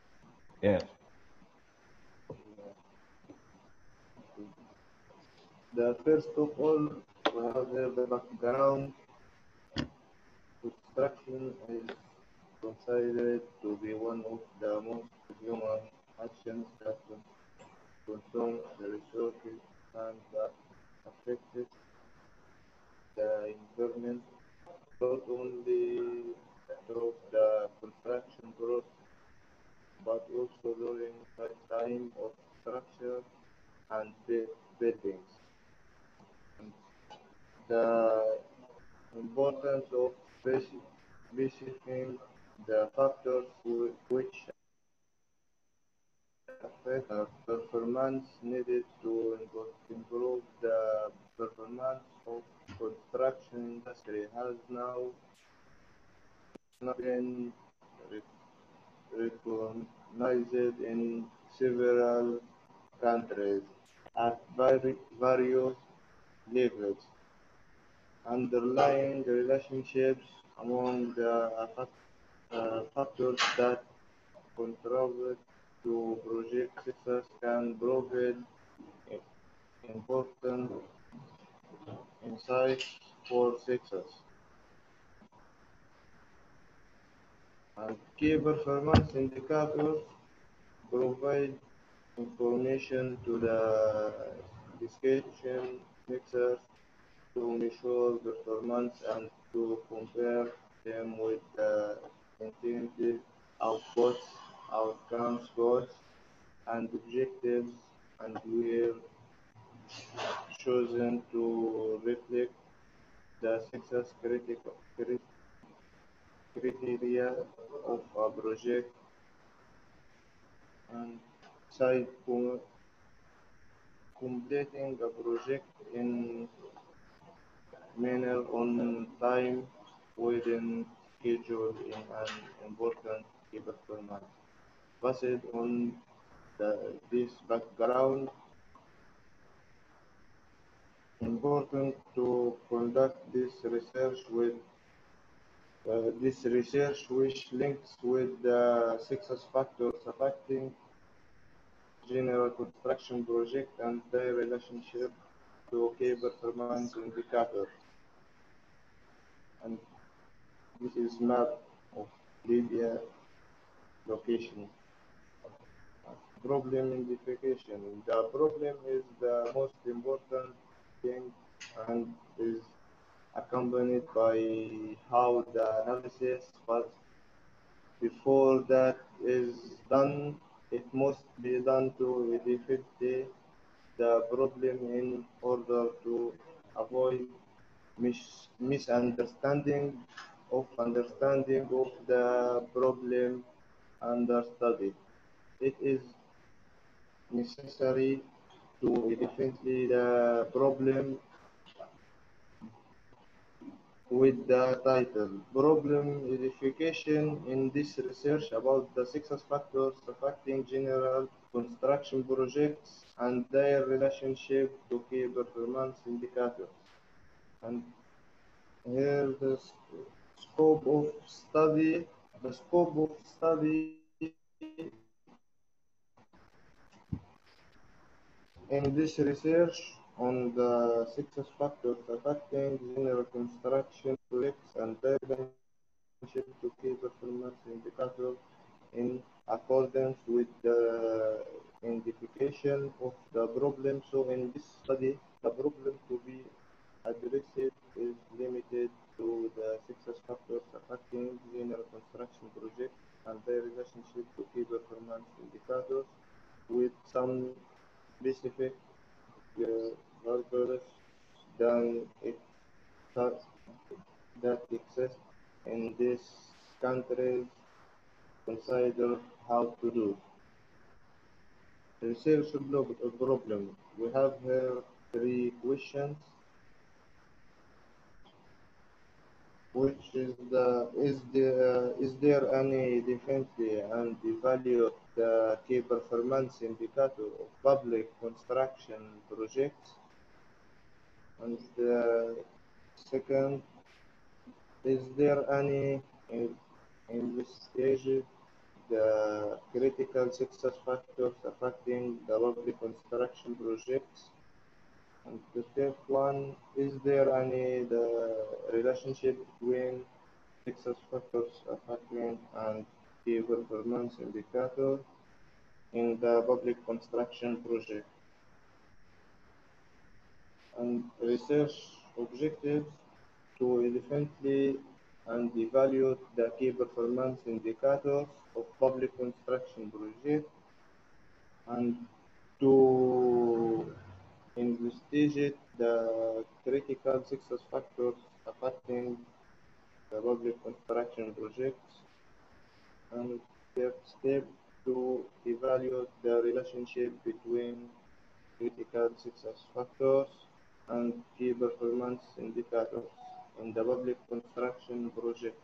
Yes. the first of all, we have here the background. Construction is considered to be one of the most human actions that consume the resources and that affects the environment, not only through the construction process, but also during the time of structure and buildings. And the importance of specifying the factors which affect the performance needed to improve the performance of construction industry has now been recognized in several countries at various levels. Underlying relationships among the uh, factors that contribute to project success can provide important insights for success. And key performance indicators provide information to the decision makers to measure performance and to compare them with the intended outputs, outcomes, goals, and objectives, and were chosen to reflect the success critical criteria of a project and site completing a project in manner on time within schedule in an important key performance. Based on the, this background, important to conduct this research with uh, this research which links with the success factors affecting general construction project and their relationship to key performance indicators. And this is map of Libya location. Problem identification. The problem is the most important thing and is accompanied by how the analysis, but before that is done, it must be done to identify the problem in order to avoid mis misunderstanding of understanding of the problem under study. It is necessary to identify the problem with the title Problem Identification. In this research about the success factors affecting general construction projects and their relationship to key performance indicators. And here the scope of study, the scope of study in this research on the success factors affecting general construction projects and their relationship to key performance indicators in accordance with the identification of the problem. So in this study, the problem to be addressed is limited to the success factors affecting general construction projects and their relationship to key performance indicators with some specific uh, variables than it that, that exist in these countries. Consider how to do. Research problem. We have here three questions. Which is the is the is there any definitely and evaluate the key performance indicator of public construction projects? And the second, is there any investigation the critical success factors affecting the public construction projects? And the third one, is there any the relationship between success factors affecting and key performance indicator in the public construction project? And research objectives to efficiently and evaluate the key performance indicators of public construction projects and to investigate the critical success factors affecting the public construction projects. And third step, to evaluate the relationship between critical success factors and key performance indicators in the public construction project.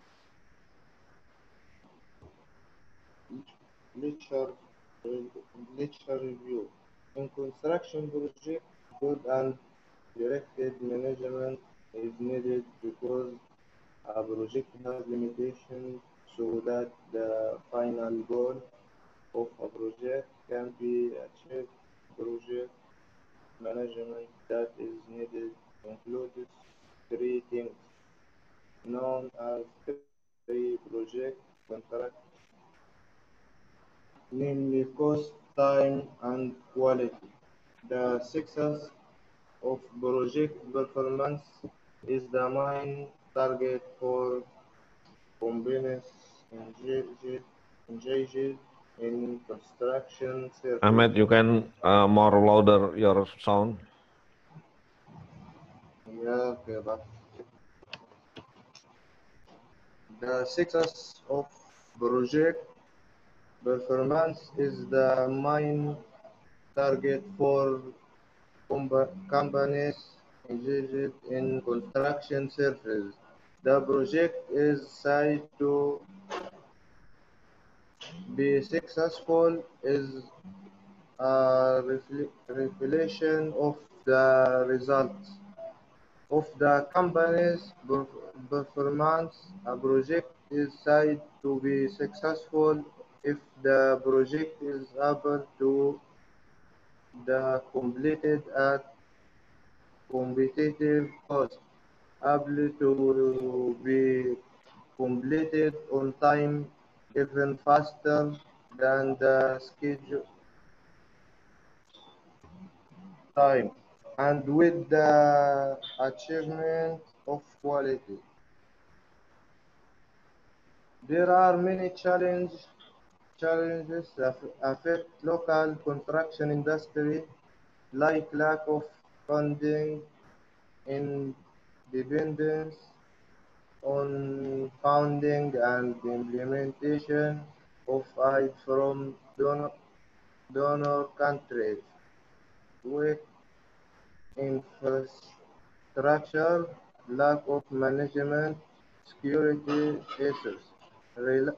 Lecture, lecture review. In construction project, good and directed management is needed because a project has limitations so that the final goal of a project can be achieved. Project management that is needed includes three things known as pre-project contract, namely cost, time, and quality. The success of project performance is the main target for companies engaged, engaged in construction services. Ahmed, you can uh, more louder your sound. Yeah, okay, but the success of project performance is the main target for companies engaged in construction services. The project is said to be successful is a reflection of the results of the company's performance. A project is said to be successful if the project is able to be completed at competitive cost, able to be completed on time, even faster than the schedule time, and with the achievement of quality. There are many challenge, challenges that affect local construction industry, like lack of funding, independence on funding, and implementation of aid from donor, donor countries. Weak infrastructure, lack of management, security issues, rela-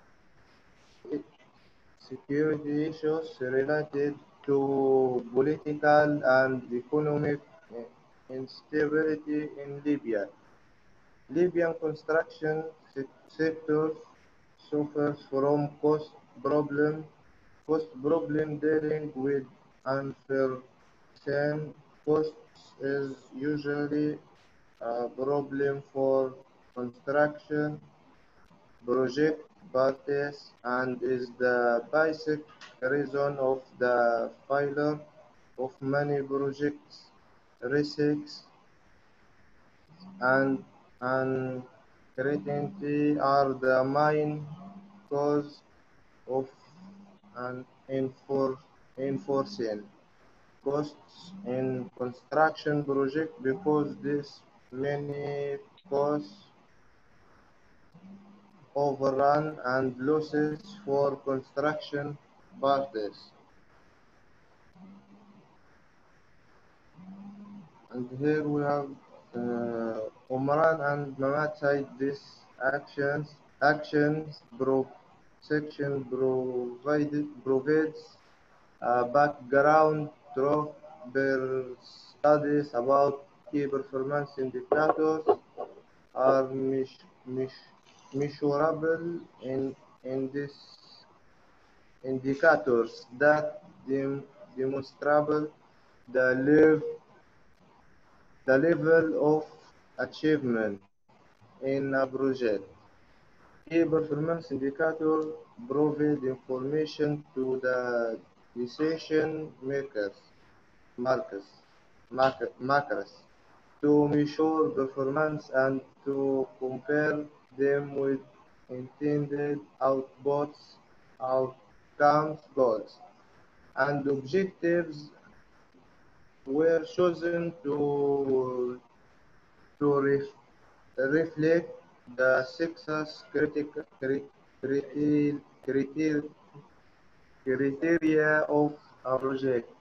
security issues related to political and economic instability in Libya. Libyan construction sector suffers from cost problem, cost problem dealing with unforeseen costs is usually a problem for construction project parties and is the basic reason of the failure of many projects. Risks and uncertainty are the main cause of an enfor enforcing costs in construction project because this many costs overrun and losses for construction parties. And here we have uh, Omran and Mamad said this actions actions pro section provided provides a background through their studies about key performance indicators are meas- meas- measurable in in this indicators that dem- demonstrable the level the level of achievement in a project. Key performance indicator provide information to the decision makers, markers, market, makers to measure performance and to compare them with intended outputs, outcomes, goals, and objectives were chosen to, to ref, reflect the success critical, criteria, criteria of a project.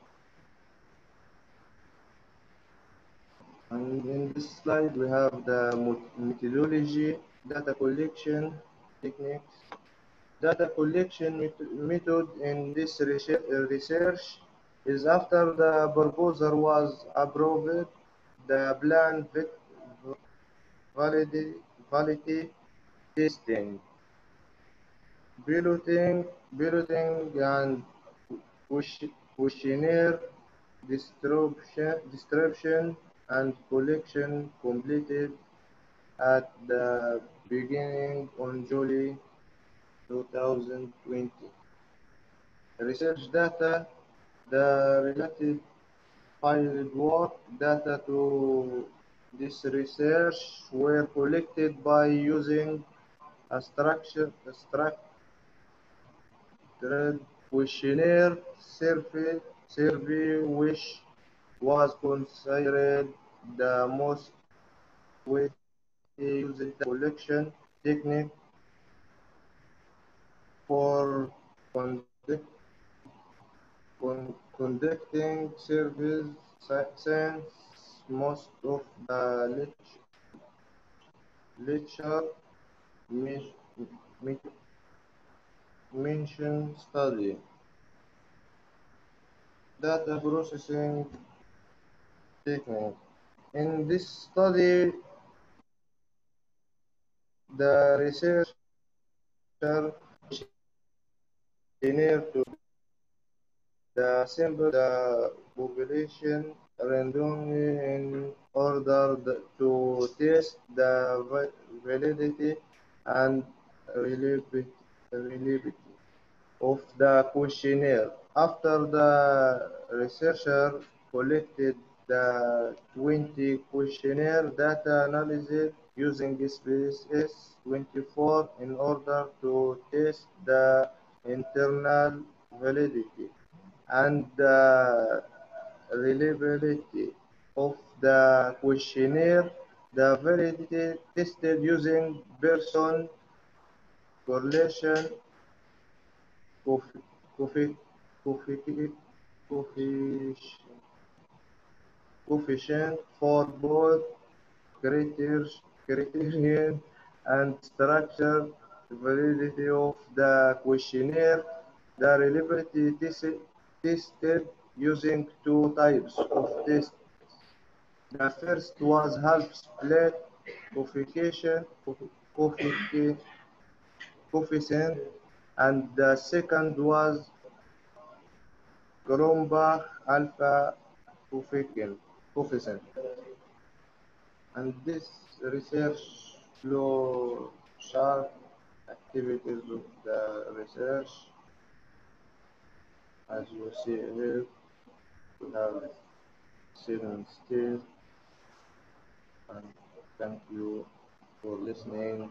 And in this slide, we have the methodology, data collection techniques. Data collection method in this research is after the proposal was approved, the plan validity, validity testing, piloting, piloting and questionnaire distribution, distribution and collection completed at the beginning on July two thousand twenty. Research data, the related field work data to this research were collected by using a structured, a structured questionnaire survey, survey which was considered the most widely used collection technique for conduct, con, conducting surveys since most of the lecture, lecture mention study. Data processing technique. In this study, the researcher engineered to the sample the population randomly in order to test the validity and reliability of the questionnaire. After the researcher collected the twenty questionnaire data analysis using S P S S twenty-four in order to test the internal validity and the reliability of the questionnaire. The validity tested using Pearson correlation coefficient for both criterion and structured validity of the questionnaire. The reliability tested using two types of tests. The first was half split coefficient, coefficient, and the second was Cronbach alpha coefficient. And this research flow chart activities of the research, as you see here, we have seven steps. And thank you for listening.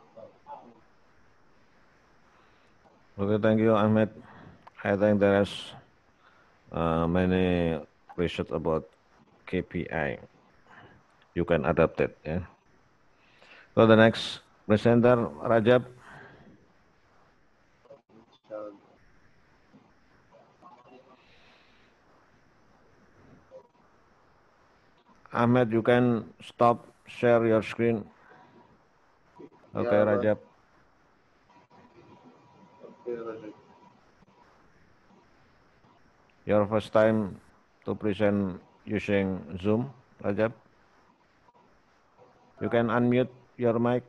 Okay, thank you, Ahmed. I think there is uh, many research about K P I. You can adapt it. Yeah. So the next presenter, Rajab. Ahmed, you can stop, share your screen. Okay, yeah, Rajab. Okay, Rajab. Your first time to present using Zoom, Rajab. You can unmute your mic.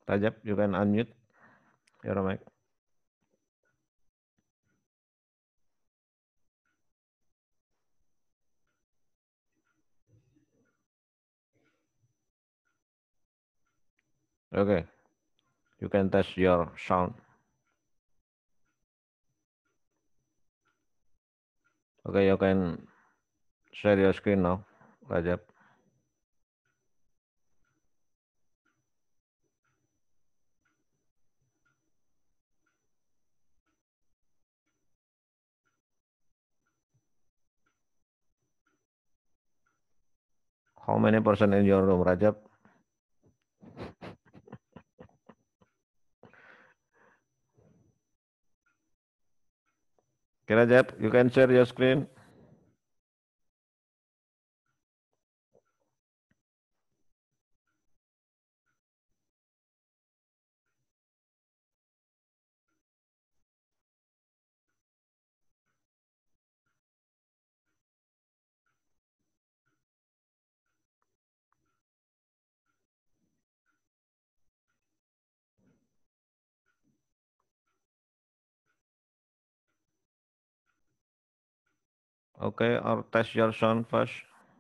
Rajab, you can unmute your mic. Okay, you can test your sound. Okay, you can share your screen now, Rajab. How many person in your room, Rajab? Okay, Rajab, you can share your screen. Okay, or test your sound first.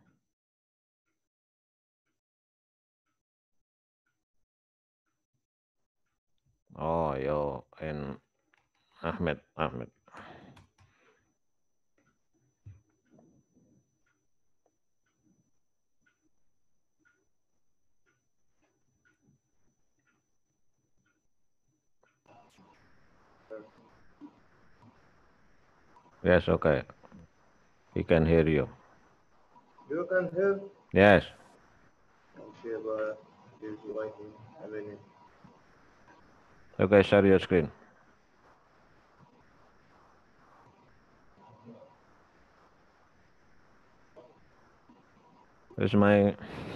Oh, yo, and Ahmed, Ahmed. Yes, okay. He can hear you. You can hear? Yes. Shiba is waiting a minute. Okay, share your screen. This is my...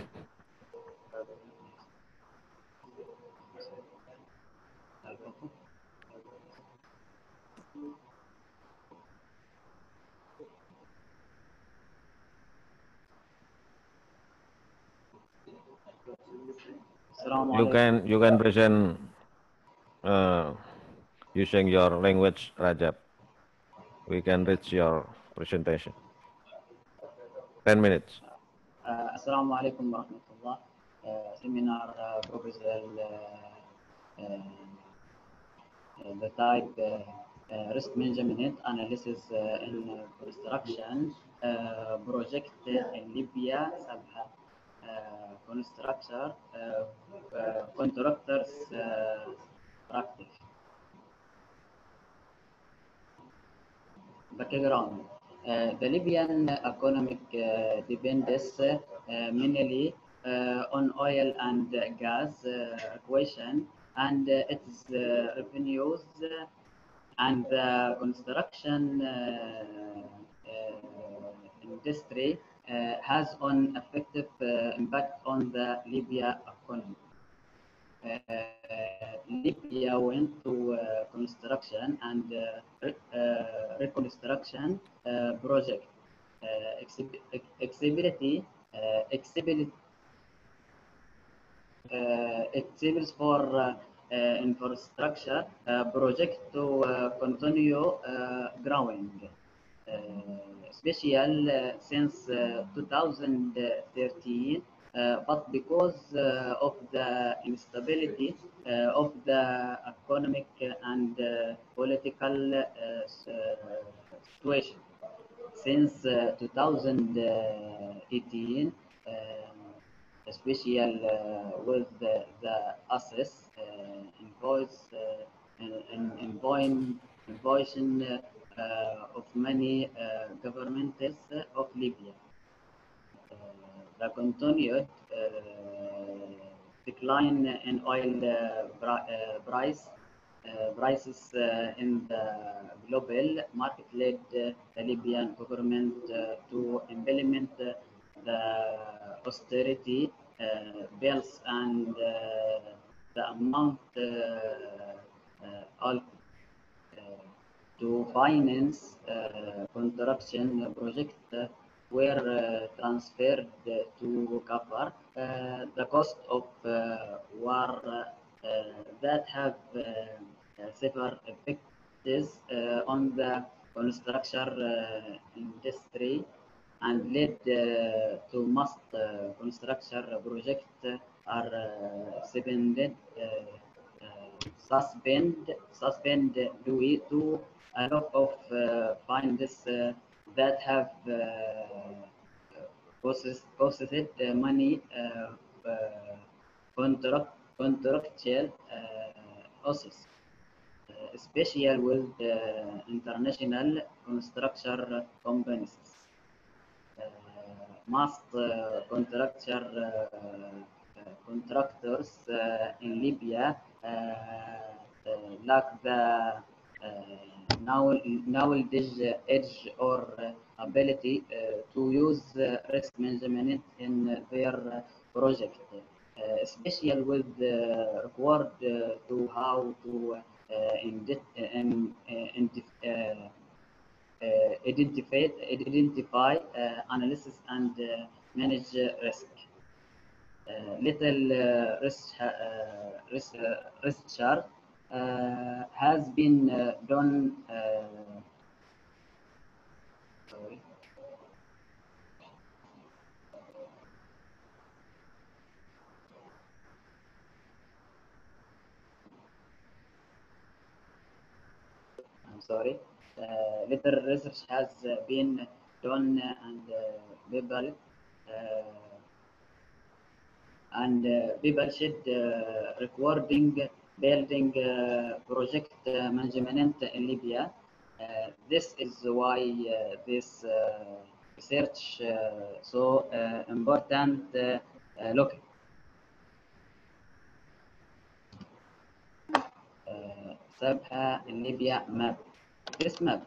You can you can present uh, using your language, Rajab. We can reach your presentation. Ten minutes. Uh, Assalamu alaikum wa rahmatullah. Uh, seminar uh, proposal uh, uh, the type uh, uh, risk management analysis uh, in uh, construction uh, project in Libya Sabha uh, constructor uh, uh, contractors uh, practice. Background. Uh, the Libyan economic uh, depends uh, mainly uh, on oil and gas uh, equation and uh, its uh, revenues uh, and the construction uh, uh, industry uh, has an effective uh, impact on the Libya economy. Uh, Libya went to uh, construction and uh, re uh, reconstruction uh, project. Uh, exhibit exhibit uh, exhibit uh, exhibits for uh, uh, infrastructure uh, project to uh, continue uh, growing. Uh, special uh, since uh, two thousand thirteen, uh, but because uh, of the instability uh, of the economic and uh, political uh, situation. Since uh, two thousand eighteen, uh, especially uh, with the, the assets uh, invoice uh, in, in invoicing uh, of many uh, governments of Libya. Uh, the continued uh, decline in oil uh, uh, price uh, prices uh, in the global market led uh, the Libyan government uh, to implement uh, the austerity uh, bills and uh, the amount uh, uh, all, uh, to finance uh, construction project uh, were uh, transferred to cover uh, the cost of uh, war that have severe effects on the construction industry and led uh, to most uh, construction projects are uh, suspended, uh, uh, suspend, suspend due to a lot of uh, fines uh, that have uh, processed, processed money uh, uh, contract, contractual uh, losses, especially with uh, international construction companies. Uh, most uh, contractor uh, contractors uh, in Libya uh, uh, lack the uh, knowledge, edge, or ability uh, to use uh, risk management in their project, uh, especially with uh, regard uh, to how to uh, in, in, in, uh, Uh, identify, identify uh, analysis, and uh, manage uh, risk. Uh, little uh, risk, uh, risk, uh, risk chart uh, has been uh, done. Uh, sorry. I'm sorry. Uh, little research has uh, been done uh, and uh, people uh, and uh, people should uh, recording building uh, project uh, management in Libya. Uh, this is why uh, this uh, research uh, so uh, important. Uh, uh, look, uh, Sabha in Libya map. This map.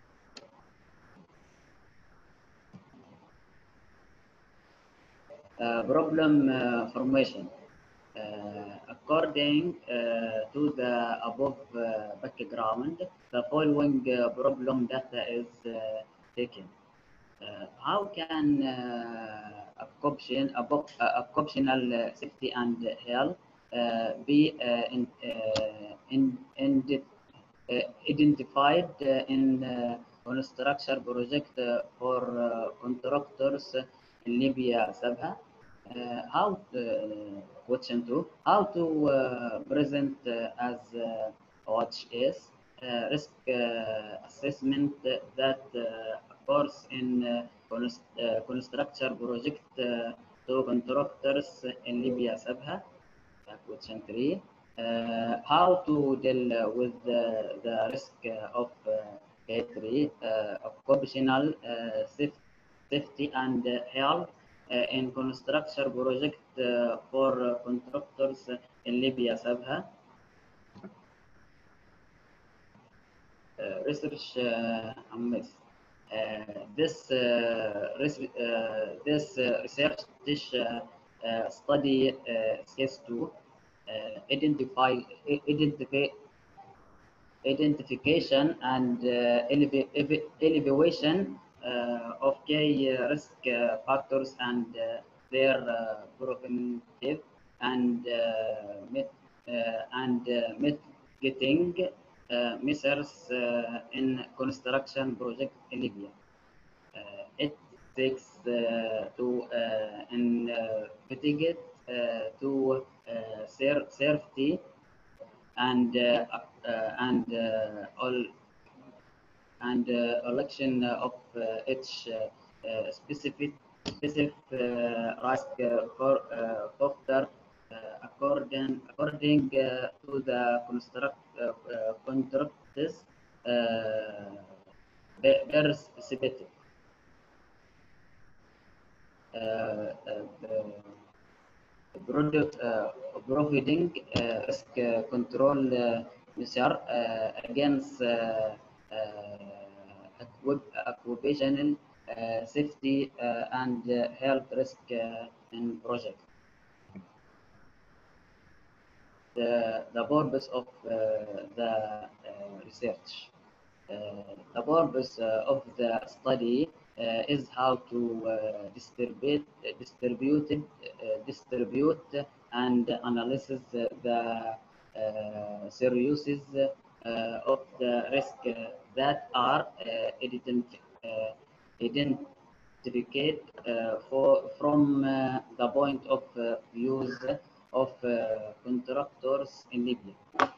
Uh, problem uh, formation. Uh, according uh, to the above uh, background, the following uh, problem data is uh, taken. Uh, how can uh, occupational, occupational safety and health uh, be uh, in, uh, in, in uh, identified uh, in uh, construction project uh, for uh, contractors in Libya, Sabha? Uh, how uh, question two, how to uh, present uh, as uh, watch is uh, risk uh, assessment that uh, occurs in uh, const uh, construction project uh, to contractors in Libya, Sabha. Uh, question three, uh, how to deal with the, the risk of uh, K three, uh, occupational uh, safety and health Uh, in construction project uh, for uh, contractors in Libya, Sabha. Uh, research uh, amiss. Uh, this uh, res uh, this uh, research this uh, uh, study uh, says to uh, identify identify identification and uh, eleva elevation Uh, of key uh, risk uh, factors and uh, their uh, preventive and uh, mit uh, and uh, mitigating uh, measures uh, in construction project in Libya. Uh, it takes uh, to uh, investigate uh, to uh, safety and uh, uh, and uh, all. and uh, election of uh, each uh, uh, specific specific uh, risk uh, for uh, factor uh, according according uh, to the construct uh, uh, contractors uh, very specific. Uh, uh, product, uh, providing uh, risk uh, control uh, measure uh, against uh, uh, occupational uh, safety uh, and uh, health risk uh, in project. The, the purpose of uh, the uh, research. Uh, the purpose uh, of the study uh, is how to uh, distribute distributed uh, distribute and analyzes the, the uh, seriousness uh, of the risk uh, that are uh, ident- uh, identified uh, for, from uh, the point of uh, views of uh, contractors in Libya.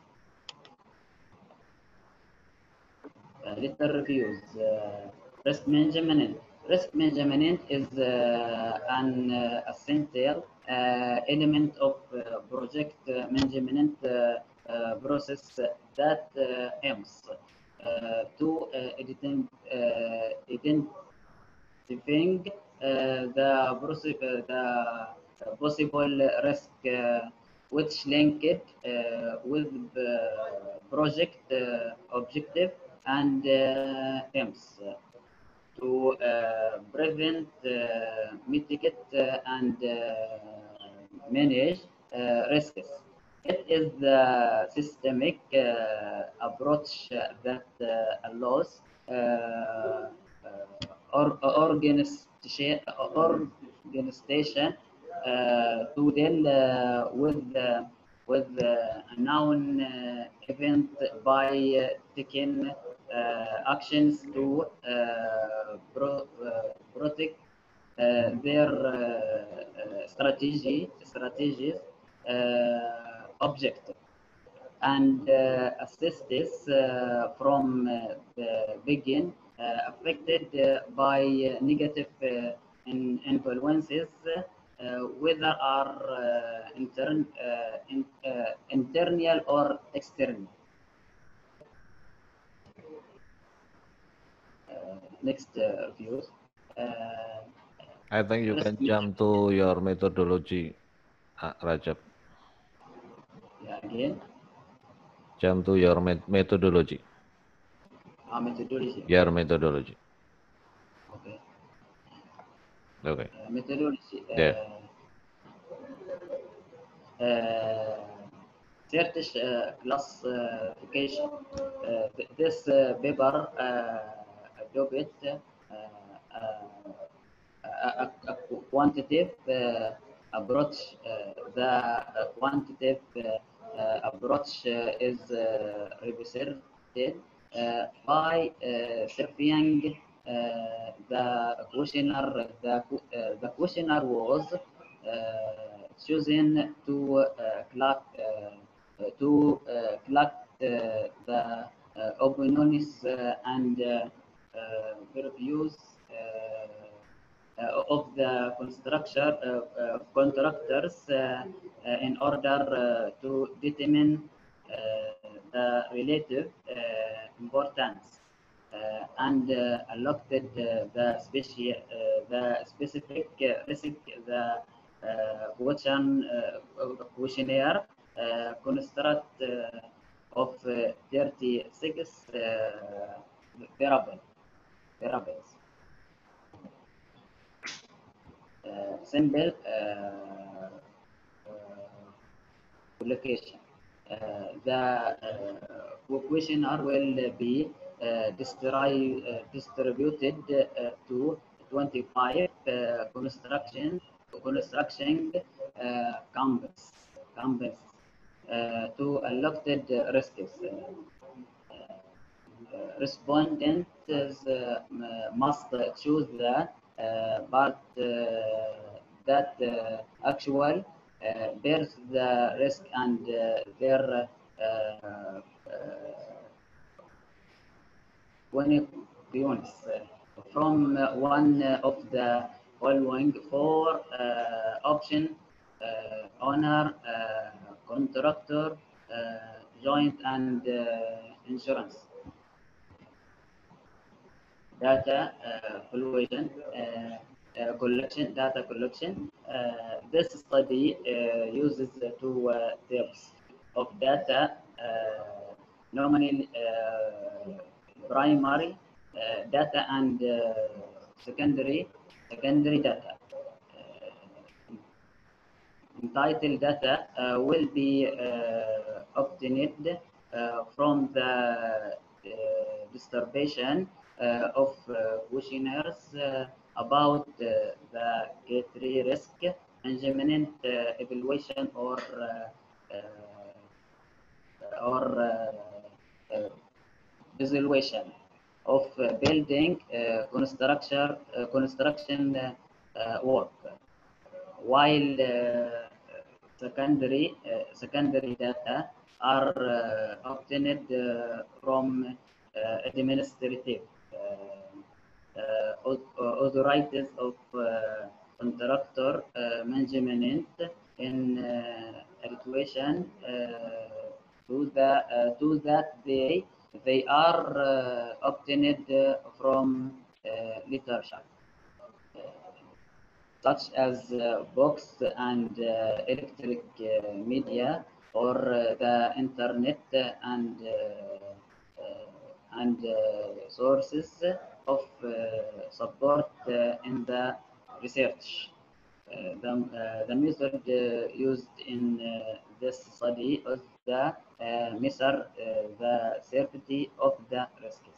Uh, little reviews. Uh, risk management. Risk management is uh, an uh, essential uh, element of uh, project uh, management uh, uh, process that uh, aims uh, to uh, ident- uh, identifying uh, the, possi- uh, the possible risk uh, which linked uh, with the project uh, objective and uh, aims to uh, prevent, uh, mitigate, uh, and uh, manage uh, risks. It is the systemic uh, approach that uh, allows uh, uh, or, organization, organization uh, to deal uh, with uh, with uh, a known uh, event by uh, taking uh, actions to uh, pro, uh, protect uh, their uh, uh, strategy strategies uh, objective and uh, assess this uh, from uh, the begin uh, affected uh, by uh, negative uh, in influences uh, whether are uh, intern, uh, in, uh, internal or external. Uh, next uh, views. Uh, I think you can jump to your methodology, uh, Rajab. Yeah, again. Jump to your met methodology. Ah, methodology. Your methodology. Okay. Okay. Uh, methodology. Uh, There. Uh, Certish uh, classification. Uh, th this uh, paper uh, adopted uh, uh, a, a quantitative uh, approach. Uh, the uh, quantitative uh, uh, approach uh, is uh, represented uh, by uh, surveying uh, the questionnaire. The, uh, the questionnaire was uh, chosen to uh, collect uh, to uh, collect uh, the uh, opinions uh, and uh, uh, reviews uh, uh, of the construction uh, uh, contractors uh, uh, in order uh, to determine uh, the relative uh, importance uh, and uh, allotted uh, the speci uh, the specific uh, risk the uh, question uh, questionnaire uh, construct uh, of uh, thirty-six uh, variable, variables. Uh, simple uh, uh, location. Uh, the uh, questionnaire will be uh, distri uh, distributed uh, to twenty-five uh, construction construction uh, campus campus uh, to allotted risks. Uh, uh, respondents uh, must choose the uh, part uh, that uh, actual uh, bears the risk and uh, their uh, uh, units from uh, one of the following four uh, options: uh, owner, uh, contractor, uh, joint, and uh, insurance. Data uh, collection, uh, uh, collection, data collection. Uh, this study uh, uses two uh, types of data, uh, normally uh, primary uh, data and uh, secondary secondary data. Uh, entitled data uh, will be uh, obtained uh, from the uh, distribution uh, of uh, questionnaires uh, about uh, the K three risk management uh, evaluation or uh, uh, or uh, uh, evaluation of uh, building uh, construction uh, construction uh, uh, work, while uh, secondary uh, secondary data are uh, obtained uh, from uh, administrative uh, uh, authorities of uh, contractor uh, management in uh, situation uh, to the uh, to that they they are uh, obtained uh, from uh, literature such as uh, books and uh, electric uh, media or uh, the internet and uh, uh, and uh, sources of uh, support uh, in the research. Uh, the, uh, the method uh, used in uh, this study is the uh, measure uh, the safety of the risks.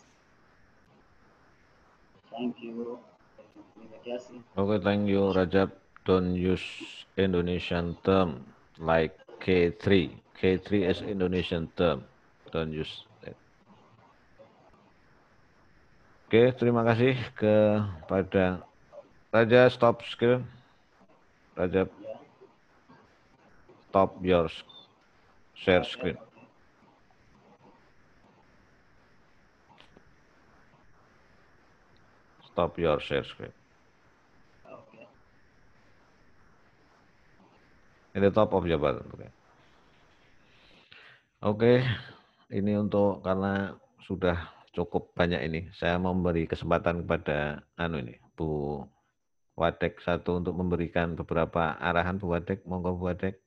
Thank you. Okay, thank you, Rajab. Don't use Indonesian term like K three. K three is Indonesian term. Don't use it. Oke, terima kasih kepada Raja. Stop screen. Rajab, stop your share screen. Stop your share screen. In the top of your button. Oke, okay. Ini untuk karena sudah cukup banyak ini, saya memberi kesempatan kepada anu ini Bu Wadek satu untuk memberikan beberapa arahan. Bu Wadek, monggo Bu Wadek.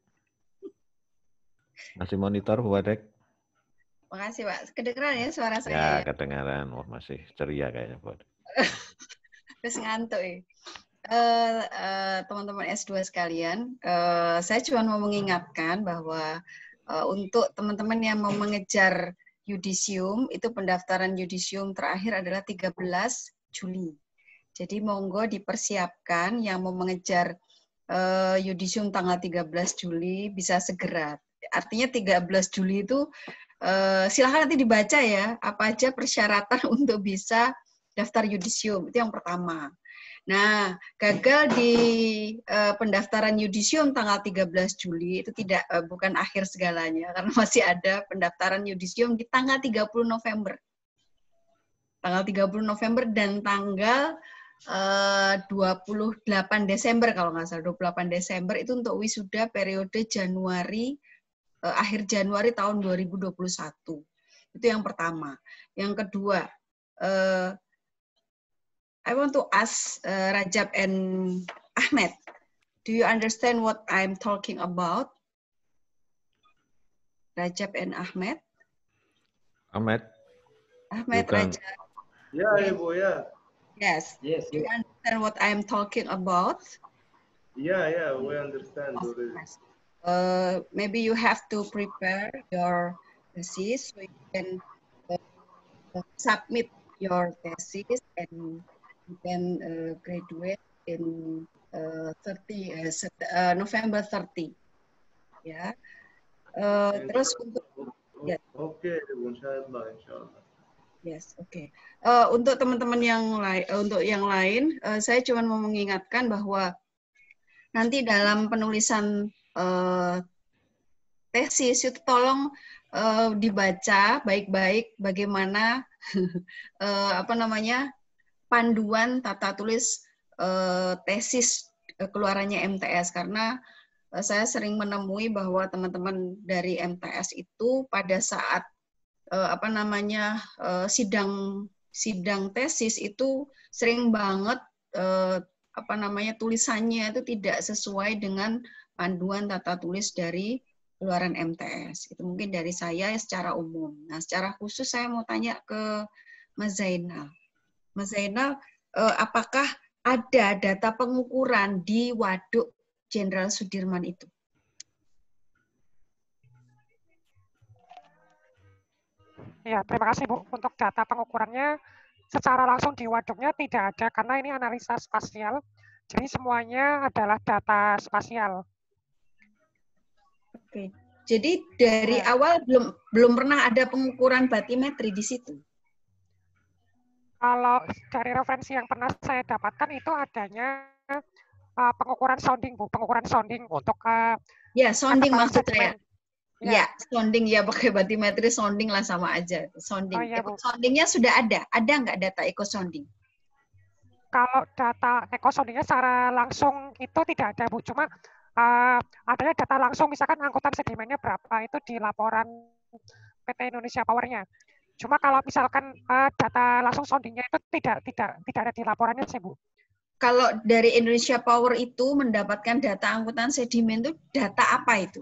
Masih monitor Bu Wadek? Makasih Pak. Kedengeran ya suara saya? Ya, Ya? kedengaran. Wah, masih ceria kayaknya Bu Wadek. Terus ngantuk ya. Uh, uh, teman-teman S dua sekalian, uh, saya cuma mau mengingatkan bahwa uh, untuk teman-teman yang mau mengejar yudisium, itu pendaftaran yudisium terakhir adalah tiga belas Juli. Jadi monggo dipersiapkan yang mau mengejar uh, yudisium tanggal tiga belas Juli bisa segera. Artinya tiga belas Juli itu uh, silahkan nanti dibaca ya, apa aja persyaratan untuk bisa daftar yudisium, itu yang pertama. Nah, gagal di uh, pendaftaran yudisium tanggal tiga belas Juli itu tidak uh, bukan akhir segalanya, karena masih ada pendaftaran yudisium di tanggal tiga puluh November. Tanggal tiga puluh November dan tanggal uh, dua puluh delapan Desember kalau nggak salah, dua puluh delapan Desember itu untuk wisuda periode Januari uh, akhir Januari tahun dua ribu dua puluh satu. Itu yang pertama. Yang kedua, uh, I want to ask uh, Rajab and Ahmed, do you understand what I'm talking about? Rajab and Ahmed? Ahmed? Ahmed, can... Rajab. Yeah, yes. Ibu, yeah. Yes. Yes. Do you understand what I'm talking about? Yeah, yeah, we understand. Uh, maybe you have to prepare your thesis so you can uh, submit your thesis and you can uh, graduate in uh, thirty uh, uh, November thirty, ya. Uh, terus untuk ya. Oke, insyaallah, insyaallah. Yes, oke. Okay. Uh, untuk teman-teman yang lain, uh, untuk yang lain, uh, saya cuma mau mengingatkan bahwa nanti dalam penulisan uh, tesis itu tolong uh, dibaca baik-baik bagaimana uh, apa namanya panduan tata tulis uh, tesis uh, keluarannya M T S, karena uh, saya sering menemui bahwa teman-teman dari M T S itu pada saat uh, apa namanya uh, sidang sidang tesis itu sering banget uh, apa namanya tulisannya itu tidak sesuai dengan panduan tata tulis dari keluaran M T S. Itu mungkin dari saya secara umum. Nah, secara khusus saya mau tanya ke Mas Zainal. Mas Zainal, eh, apakah ada data pengukuran di Waduk Jenderal Sudirman itu? Ya, terima kasih Bu. Untuk data pengukurannya secara langsung di waduknya tidak ada karena ini analisa spasial. Jadi semuanya adalah data spasial. Oke. Jadi dari Ya. awal belum belum pernah ada pengukuran batimetri di situ. Kalau dari referensi yang pernah saya dapatkan itu adanya uh, pengukuran sounding, Bu, pengukuran sounding untuk uh, Ya, sounding maksud sedimen. saya. Ya, sounding ya pakai batimetri, sounding lah sama aja. Sounding. Oh, iya, Eco Bu. soundingnya sudah ada. Ada nggak data eco sounding? Kalau data eco soundingnya secara langsung itu tidak ada, Bu. Cuma uh, adanya data langsung, misalkan angkutan sedimennya berapa itu di laporan P T Indonesia Power-nya. Cuma kalau misalkan uh, data langsung soundingnya itu tidak tidak tidak ada di laporannya sih, Bu. Kalau dari Indonesia Power itu mendapatkan data angkutan sedimen itu data apa itu?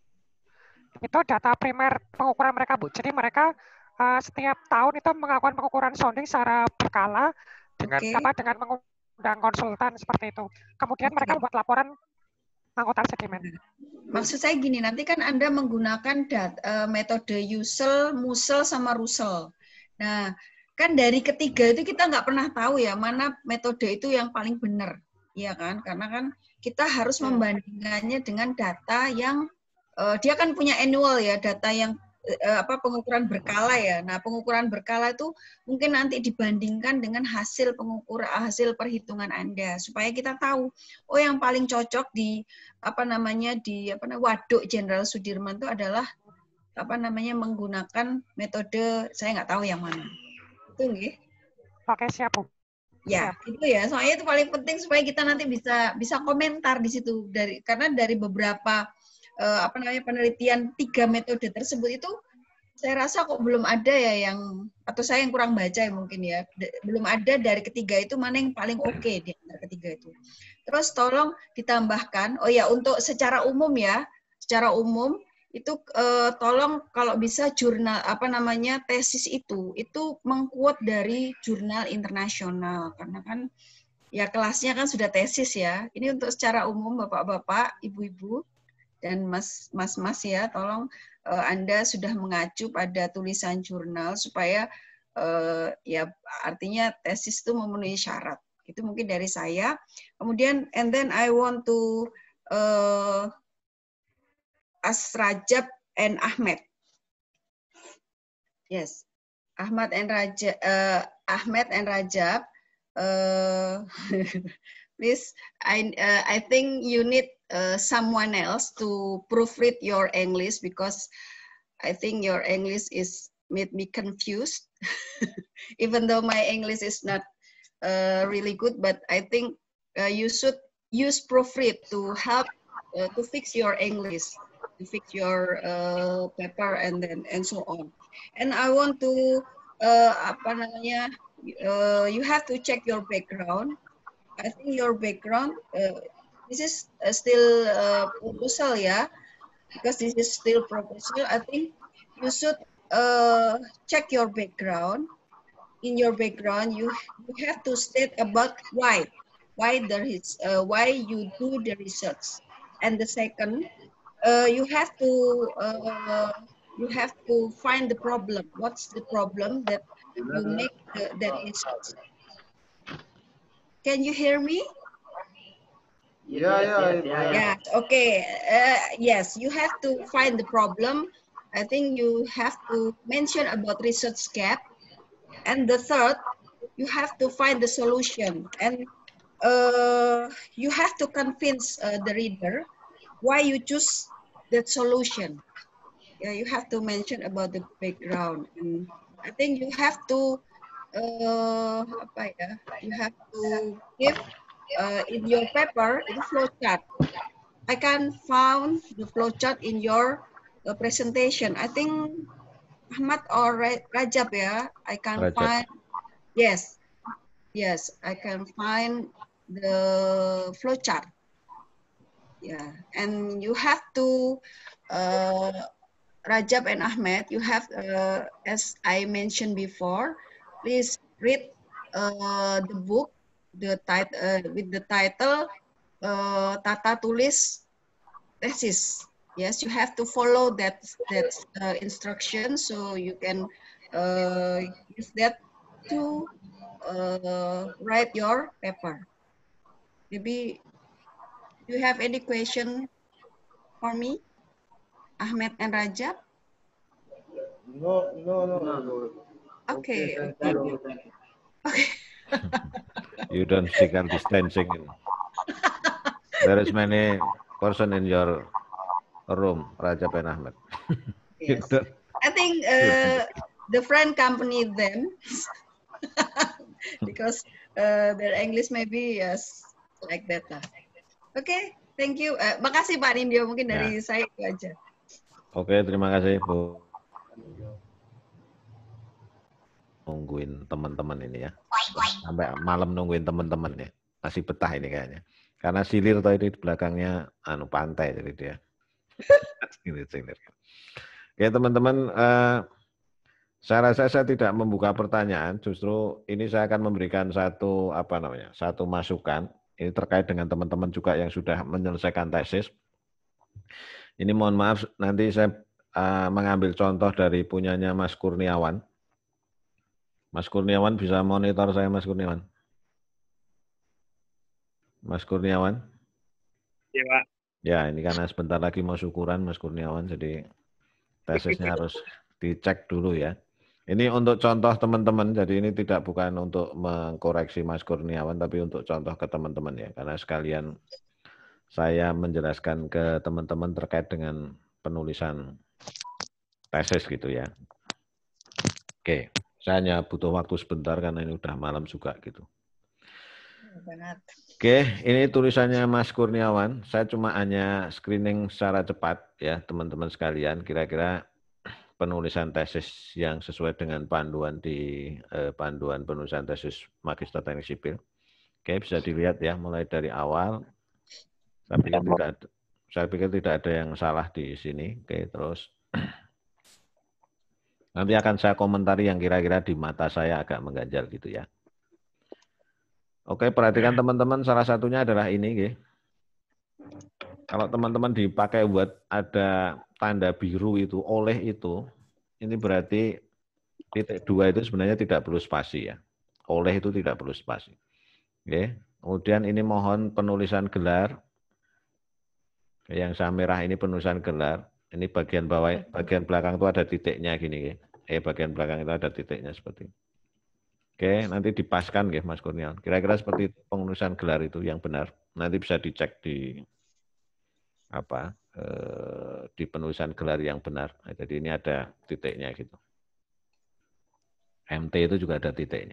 Itu data primer pengukuran mereka, Bu. Jadi mereka uh, setiap tahun itu melakukan pengukuran sounding secara berkala dengan okay. apa dengan mengundang konsultan seperti itu. Kemudian okay. mereka membuat laporan angkutan sedimen. Maksud saya gini, nanti kan Anda menggunakan dat, uh, metode Ussel, Mussel, sama Russell. Nah, kan dari ketiga itu kita nggak pernah tahu ya mana metode itu yang paling benar, ya kan? Karena kan kita harus hmm. membandingkannya dengan data yang uh, dia kan punya annual ya, data yang uh, apa pengukuran berkala ya. Nah, pengukuran berkala itu mungkin nanti dibandingkan dengan hasil pengukuran hasil perhitungan Anda supaya kita tahu oh yang paling cocok di apa namanya di apa namanya Waduk Jenderal Sudirman itu adalah apa namanya menggunakan metode saya nggak tahu yang mana. Itu nggih. Oke, siap, Bu. Ya, siap. Itu ya. Soalnya itu paling penting supaya kita nanti bisa bisa komentar di situ dari karena dari beberapa uh, apa namanya penelitian tiga metode tersebut itu saya rasa kok belum ada ya yang atau saya yang kurang baca ya mungkin ya. Belum ada dari ketiga itu mana yang paling oke okay di antara ketiga itu. Terus tolong ditambahkan, oh ya untuk secara umum ya, secara umum itu eh, tolong kalau bisa jurnal apa namanya tesis itu itu mengquote dari jurnal internasional karena kan ya kelasnya kan sudah tesis ya. Ini untuk secara umum Bapak-bapak, Ibu-ibu dan Mas Mas-mas ya, tolong eh, Anda sudah mengacu pada tulisan jurnal supaya eh, ya artinya tesis itu memenuhi syarat. Itu mungkin dari saya. Kemudian and then I want to uh, ask Rajab and Ahmed. Yes, Ahmad and Rajab, uh, Ahmed and Rajab. Uh, please, I uh, I think you need uh, someone else to proofread your English because I think your English is made me confused. Even though my English is not uh, really good, but I think uh, you should use proofread to help uh, to fix your English, to fix your uh, paper and then and so on. And I want to uh, apa namanya, uh, you have to check your background. I think your background uh, this is uh, still uh, proposal ya, because this is still proposal. I think you should uh, check your background. In your background, you you have to state about why, why there is, uh, why you do the research, and the second, uh, you have to uh, you have to find the problem. What's the problem that you make the, that research? Can you hear me? Yeah, yeah, yeah. Yeah. yeah. Okay. Uh, yes, you have to find the problem. I think you have to mention about research gap. And the third, you have to find the solution, and uh, you have to convince uh, the reader why you choose that solution. Yeah, you have to mention about the background, and I think you have to, uh, apa ya? You have to give uh, in your paper the flowchart. I can found the flowchart in your uh, presentation. I think. Ahmad or Rajab ya, I can Rajab. find, yes, yes, I can find the flowchart. Yeah, and you have to, uh, Rajab and Ahmed, you have, uh, as I mentioned before, please read uh, the book, the title uh, with the title uh, Tata Tulis Tesis. Yes, you have to follow that that uh, instruction so you can uh, use that to uh, write your paper. maybe you have any question for me, Ahmed and Rajab? No, no, no, no. no. Okay. Okay, thank Thank you. you. Thank you. Okay. You don't physical distancing. There is many person in your room, Rajab and Ahmed. You Yes. don't- I think uh, the friend company them because uh, their English maybe yes like that lah. Oke, okay, thank you. Uh, makasih Pak Nindyo, mungkin dari Ya. saya itu aja. Oke, terima kasih Bu. Nungguin teman-teman ini ya. Sampai malam nungguin teman-teman ya. Masih betah ini kayaknya. Karena silir tadi di belakangnya anu pantai jadi dia. Silir-silir. Oke teman-teman, eh, saya rasa saya tidak membuka pertanyaan, justru ini saya akan memberikan satu apa namanya, satu masukan. Ini terkait dengan teman-teman juga yang sudah menyelesaikan tesis. Ini mohon maaf, nanti saya uh, mengambil contoh dari punyanya Mas Kurniawan. Mas Kurniawan bisa monitor saya, Mas Kurniawan? Mas Kurniawan? Ya, Pak. Ya, ini karena sebentar lagi mau syukuran Mas Kurniawan, jadi tesisnya harus dicek dulu ya. Ini untuk contoh teman-teman, jadi ini tidak bukan untuk mengkoreksi Mas Kurniawan, tapi untuk contoh ke teman-teman ya, karena sekalian saya menjelaskan ke teman-teman terkait dengan penulisan tesis gitu ya. Oke, saya hanya butuh waktu sebentar karena ini udah malam juga gitu. Oke, ini tulisannya Mas Kurniawan. Saya cuma hanya screening secara cepat ya teman-teman sekalian. Kira-kira penulisan tesis yang sesuai dengan panduan di eh, panduan penulisan tesis Magister Teknik Sipil. Oke, bisa dilihat ya mulai dari awal. Saya pikir tidak ada, saya pikir tidak ada yang salah di sini. Oke, terus nanti akan saya komentari yang kira-kira di mata saya agak mengganjal gitu ya. Oke, perhatikan teman-teman, salah satunya adalah ini. Oke. Kalau teman-teman dipakai buat ada tanda biru itu, oleh itu, ini berarti titik dua itu sebenarnya tidak perlu spasi ya. Oleh itu tidak perlu spasi. Oke. Kemudian ini mohon penulisan gelar. Yang saya merah ini penulisan gelar. Ini bagian bawah, bagian belakang itu ada titiknya gini. Eh, bagian belakang itu ada titiknya seperti ini. Oke, nanti dipaskan ya Mas Kurniawan. Kira-kira seperti penulisan gelar itu yang benar. Nanti bisa dicek di apa eh, di penulisan gelar yang benar. Nah, jadi ini ada titiknya gitu. M T itu juga ada titiknya.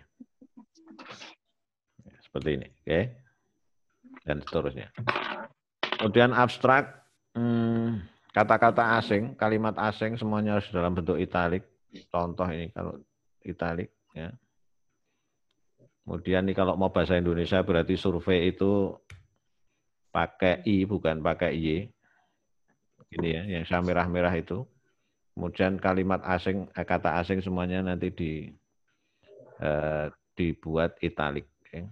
Seperti ini, oke. Dan seterusnya. Kemudian abstrak, kata-kata hmm, asing, kalimat asing semuanya harus dalam bentuk italik. Contoh ini kalau italik, ya. Kemudian nih kalau mau bahasa Indonesia berarti survei itu pakai I bukan pakai Y. Ini ya, yang saya merah-merah itu. Kemudian kalimat asing, kata asing semuanya nanti di eh, dibuat italik. Okay.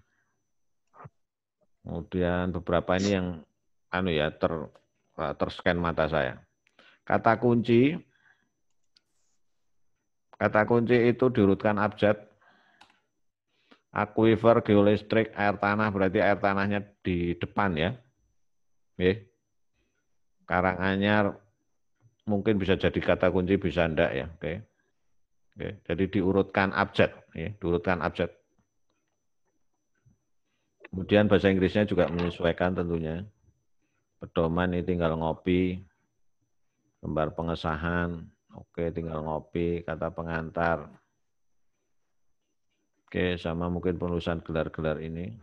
Kemudian beberapa ini yang anu ya ter terscan mata saya. Kata kunci, kata kunci itu diurutkan abjad. Aquifer, geolistrik, air tanah berarti air tanahnya di depan ya. Oke. Karanganyar mungkin bisa jadi kata kunci, bisa enggak ya. Oke. Oke. Jadi diurutkan abjad, ya. Diurutkan abjad. Kemudian bahasa Inggrisnya juga menyesuaikan tentunya. Pedoman ini tinggal ngopi, lembar pengesahan, oke tinggal ngopi, kata pengantar. Oke, sama mungkin penulisan gelar-gelar ini.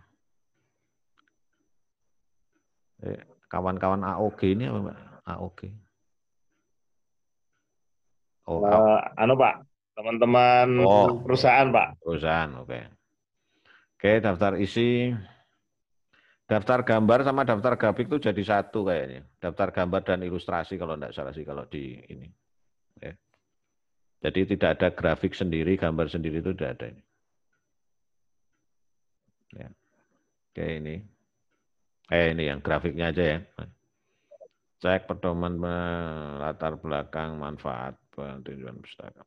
Kawan-kawan A O G ini apa Pak? A O G. Oh, uh, anu Pak, teman-teman oh, perusahaan Pak. Perusahaan, oke. Oke, daftar isi. Daftar gambar sama daftar grafik itu jadi satu kayaknya. Daftar gambar dan ilustrasi kalau enggak salah sih kalau di ini. Oke. Jadi tidak ada grafik sendiri, gambar sendiri itu tidak ada ini. Ya. Oke ini. Eh ini yang grafiknya aja ya. Cek pedoman latar belakang manfaat tujuan pustaka.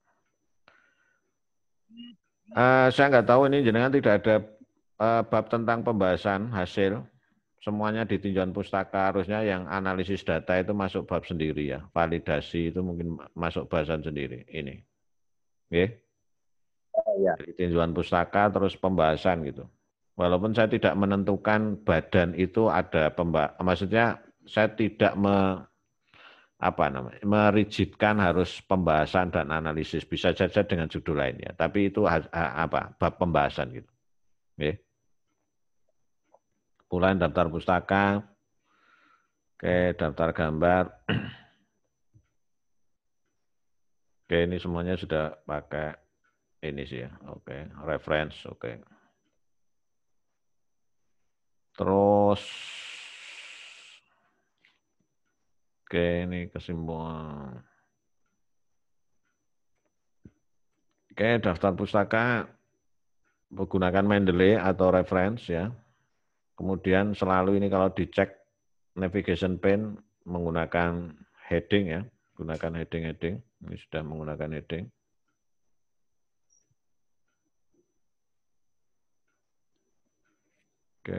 Uh, saya nggak tahu ini jenengan tidak ada uh, bab tentang pembahasan hasil. semuanya di tinjauan pustaka, harusnya yang analisis data itu masuk bab sendiri ya. Validasi itu mungkin masuk bahasan sendiri. Ini. Oke. Ya. Jadi tinjauan pustaka terus pembahasan gitu. Walaupun saya tidak menentukan badan itu ada pembahas, maksudnya saya tidak me, apa namanya, merigidkan harus pembahasan dan analisis, bisa saja dengan judul lainnya. Tapi itu apa bab pembahasan gitu. Oke. Mulai daftar pustaka, oke, daftar gambar. Oke, ini semuanya sudah pakai ini sih ya. Oke, reference, oke. Terus, oke, ini kesimpulan. Oke, daftar pustaka menggunakan Mendeley atau reference ya. Kemudian selalu ini kalau dicek navigation pane menggunakan heading ya, gunakan heading-heading. Ini sudah menggunakan heading. Oke.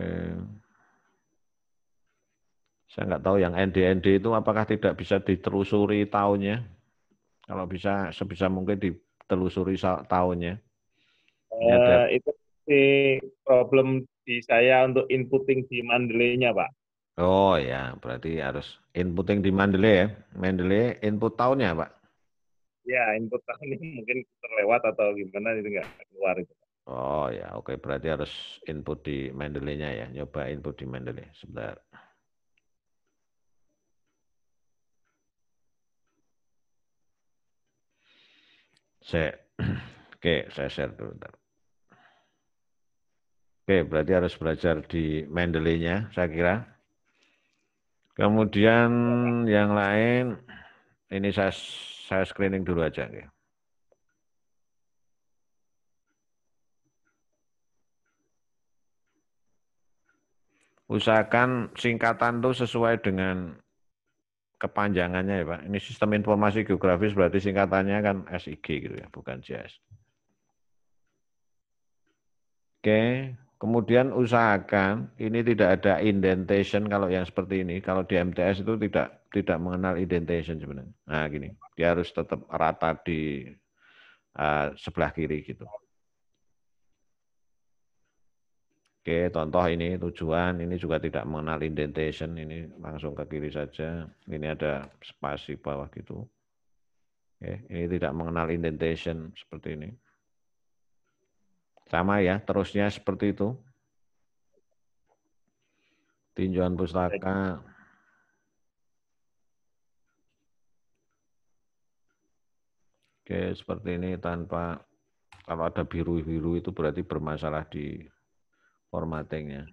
Saya nggak tahu yang N D N D itu apakah tidak bisa ditelusuri tahunnya. Kalau bisa, sebisa mungkin ditelusuri tahunnya. Uh, itu sih problem di saya untuk inputting di Mendeley-nya, Pak. Oh ya, berarti harus inputting di Mendeley ya. Mendeley input tahunnya, Pak. Ya, input tahun ini mungkin terlewat atau gimana itu nggak keluar itu. Oh ya, oke, berarti harus input di Mendeley-nya ya. Nyoba input di Mendeley. Sebentar. Saya, oke, saya share dulu. Bentar. Oke, berarti harus belajar di Mendeley-nya, saya kira. Kemudian yang lain, ini saya saya screening dulu aja. Ya. Usahakan singkatan itu sesuai dengan kepanjangannya ya Pak. Ini sistem informasi geografis berarti singkatannya kan S I G gitu ya, bukan J S. Oke, kemudian usahakan ini tidak ada indentation kalau yang seperti ini. Kalau di M T S itu tidak tidak mengenal indentation sebenarnya. Nah gini, dia harus tetap rata di uh, sebelah kiri gitu. Oke, contoh ini tujuan, ini juga tidak mengenal indentation, ini langsung ke kiri saja. Ini ada spasi bawah gitu. Oke, ini tidak mengenal indentation seperti ini. Sama ya, terusnya seperti itu. Tinjauan pustaka. Oke, seperti ini tanpa, kalau ada biru-biru itu berarti bermasalah di formattingnya.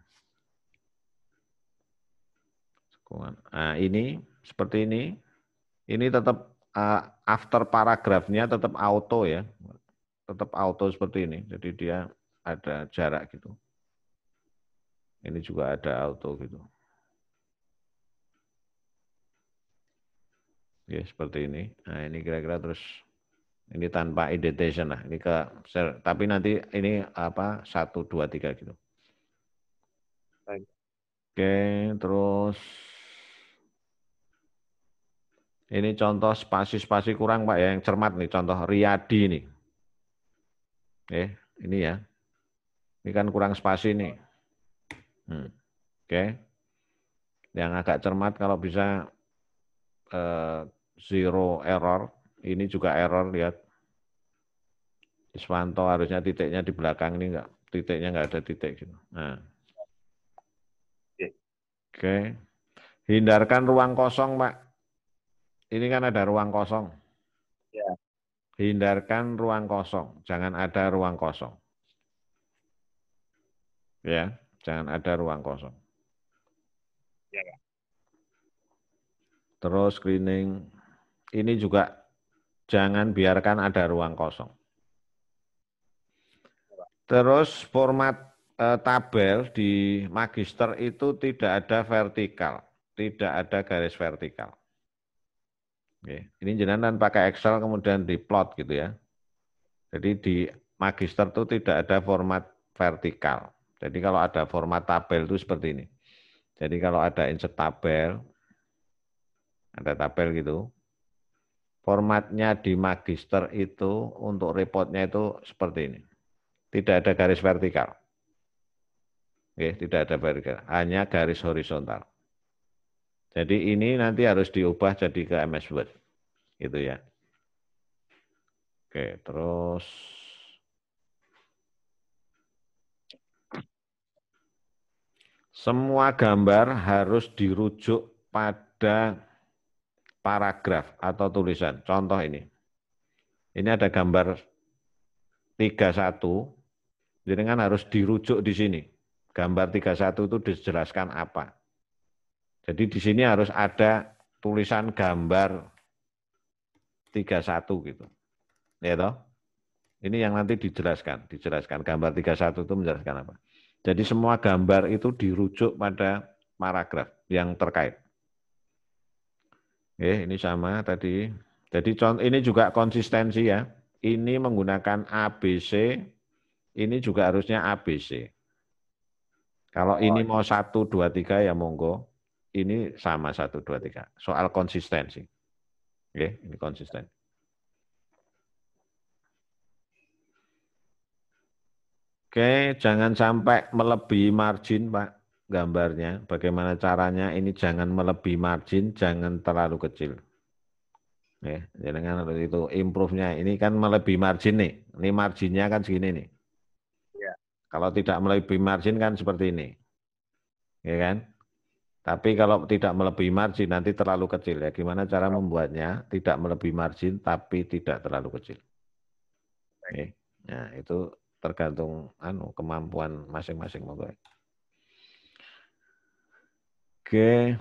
Nah ini, seperti ini. Ini tetap uh, after paragrafnya tetap auto ya. Tetap auto seperti ini. Jadi dia ada jarak gitu. Ini juga ada auto gitu. Ya, seperti ini. Nah, ini kira-kira terus ini tanpa indentation lah. Ini ke tapi nanti ini apa? satu dua tiga gitu. Oke, terus ini contoh spasi-spasi kurang Pak ya, yang cermat nih, contoh Riyadi nih. Eh, ini ya. Ini kan kurang spasi nih. Hmm. Oke. Yang agak cermat kalau bisa eh, zero error. Ini juga error, lihat. Iswanto harusnya titiknya di belakang ini enggak, titiknya enggak ada titik gitu. Nah. Oke. Hindarkan ruang kosong, Pak. Ini kan ada ruang kosong. Ya. Hindarkan ruang kosong, jangan ada ruang kosong. Ya, jangan ada ruang kosong. Ya. Terus screening, ini juga jangan biarkan ada ruang kosong. Terus format eh, tabel di magister itu tidak ada vertikal, tidak ada garis vertikal. Oke. Ini jenengan pakai Excel kemudian diplot gitu ya. Jadi di magister itu tidak ada format vertikal. Jadi kalau ada format tabel itu seperti ini. Jadi kalau ada insert tabel, ada tabel gitu, formatnya di Magister itu untuk reportnya itu seperti ini. Tidak ada garis vertikal. Oke, tidak ada vertikal, hanya garis horizontal. Jadi ini nanti harus diubah jadi ke M S Word. Gitu ya. Oke, terus semua gambar harus dirujuk pada paragraf atau tulisan. Contoh ini. Ini ada gambar tiga puluh satu, jadi kan harus dirujuk di sini. Gambar tiga puluh satu itu dijelaskan apa. Jadi di sini harus ada tulisan gambar tiga puluh satu gitu. Ya toh? Ini yang nanti dijelaskan, dijelaskan gambar tiga puluh satu itu menjelaskan apa. Jadi semua gambar itu dirujuk pada paragraf yang terkait. Oke, ini sama tadi. Jadi ini juga konsistensi ya. Ini menggunakan A B C, ini juga harusnya A B C. Kalau ini mau satu, dua, tiga ya monggo. Ini sama satu, dua, tiga. Soal konsistensi. Oke, ini konsisten. Oke, jangan sampai melebihi margin, Pak, gambarnya. Bagaimana caranya? Ini jangan melebihi margin, jangan terlalu kecil. Ya, jangan itu improve-nya. Ini kan melebihi margin nih. Ini marginnya kan segini nih. Ya. Kalau tidak melebihi margin kan seperti ini. Ya kan? Tapi kalau tidak melebihi margin nanti terlalu kecil ya. Gimana cara membuatnya tidak melebihi margin tapi tidak terlalu kecil. Oke. Nah, itu tergantung anu kemampuan masing-masing monggo. Oke.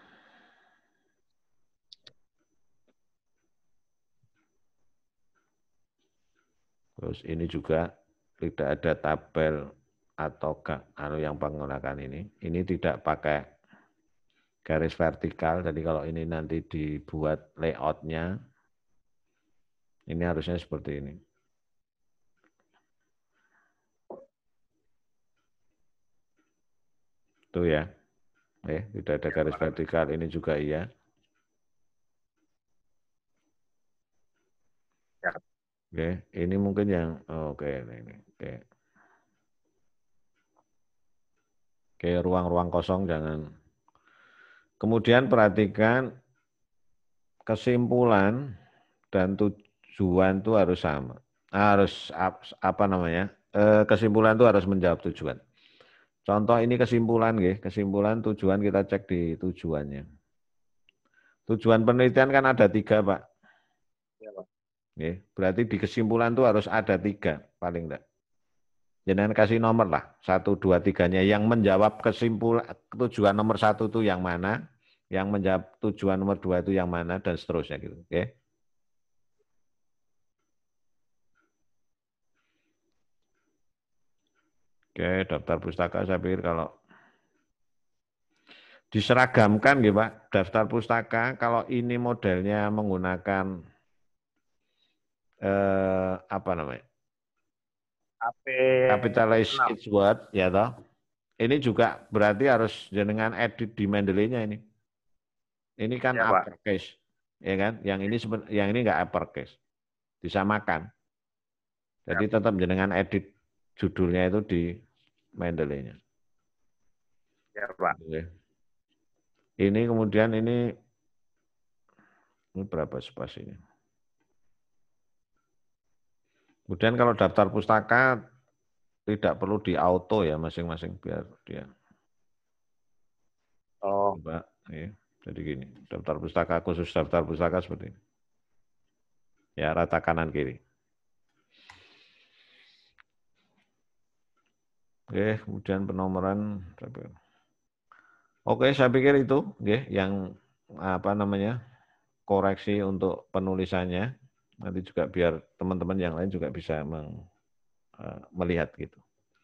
Terus ini juga tidak ada tabel atau anu yang menggunakan ini. Ini tidak pakai garis vertikal. Jadi kalau ini nanti dibuat layoutnya, ini harusnya seperti ini. Itu ya. Eh, tidak ada garis vertikal. Ini juga iya. Oke, ini mungkin yang oh, oke ini. Oke. Oke, ruang-ruang kosong jangan. Kemudian perhatikan kesimpulan dan tujuan itu harus sama. Harus apa namanya? Kesimpulan itu harus menjawab tujuan. Contoh ini kesimpulan, nggih. Kesimpulan tujuan kita cek di tujuannya. Tujuan penelitian kan ada tiga, Pak. Ya, Pak. Nggih, berarti di kesimpulan itu harus ada tiga, paling enggak. Jangan kasih nomor lah, satu, dua, tiganya. Yang menjawab kesimpulan tujuan nomor satu itu yang mana, yang menjawab tujuan nomor dua itu yang mana, dan seterusnya gitu. Oke. Oke, daftar pustaka saya pikir kalau diseragamkan gitu Pak, daftar pustaka kalau ini modelnya menggunakan eh, apa namanya? Capitalize each word ya toh. Ini juga berarti harus jenengan edit di Mendeley-nya ini. Ini kan ya, uppercase, ya kan? Yang ini yang ini enggak uppercase. Disamakan. Jadi ya, tetap jenengan edit judulnya itu di Mendeley-nya. Ya, Pak. Oke. Ini kemudian ini ini berapa spasinya? Kemudian kalau daftar pustaka tidak perlu di auto ya masing-masing biar dia. Oh. Mbak, ya. Jadi gini, daftar pustaka khusus daftar pustaka seperti ini. Ya, rata kanan kiri. Oke, kemudian penomoran. Oke, saya pikir itu, oke, yang apa namanya koreksi untuk penulisannya. Nanti juga biar teman-teman yang lain juga bisa meng, uh, melihat gitu.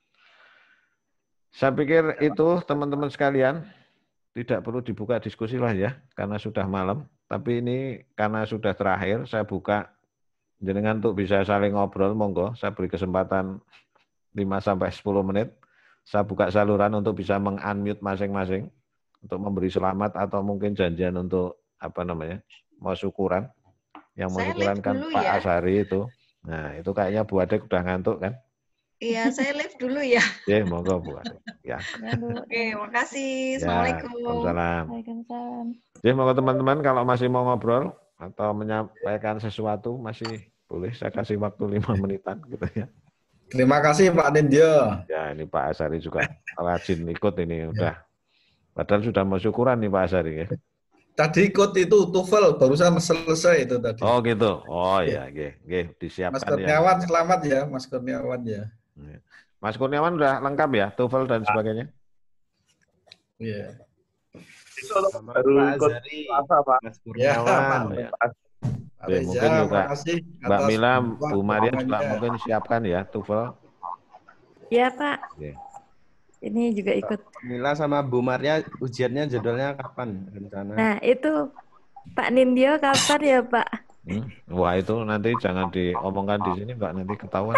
Saya pikir itu teman-teman sekalian. Tidak perlu dibuka diskusi lah ya, karena sudah malam. Tapi ini karena sudah terakhir, saya buka jenengan untuk bisa saling ngobrol, monggo. Saya beri kesempatan lima sampai sepuluh menit. Saya buka saluran untuk bisa meng-unmute masing-masing. untuk memberi selamat atau mungkin janjian untuk apa namanya mau syukuran. Yang mau Saya syukuran live kan dulu Pak ya. Asari itu. Nah itu kayaknya Bu Adek udah ngantuk kan? Iya, saya live dulu ya. Ya, monggo Bu Adek. Ya. Ya, Bu. Oke, makasih. Ya, Assalamualaikum. Waalaikumsalam. Waalaikumsalam. Jadi monggo teman-teman kalau masih mau ngobrol atau menyampaikan sesuatu masih boleh, saya kasih waktu lima menitan gitu ya. Terima kasih Pak Nindyo. Ya ini Pak Asari juga rajin ikut ini udah. Padahal sudah mau syukuran nih Pak Asari ya. Tadi ikut itu TOEFL barusan selesai itu tadi. Oh gitu. Oh ya, nggih, nggih disiapkan Mas ya. Kurniawan selamat ya, Mas Kurniawan ya. Mas Kurniawan udah lengkap ya TOEFL dan sebagainya? Iya. Itu baru ikut apa Pak? Mas Kurniawan. Ya. Oke, Reza, mungkin juga makasih Mbak atas Mila, semua Bu Maria juga dukungannya. mungkin siapkan ya TOEFL. Ya, Pak. Oke. Ini juga ikut. Mila sama Bu Maria ujiannya jadwalnya kapan rencana? Nah, itu Pak Nindyo kapan ya, Pak? Hmm? Wah itu nanti jangan diomongkan di sini Mbak, nanti ketahuan.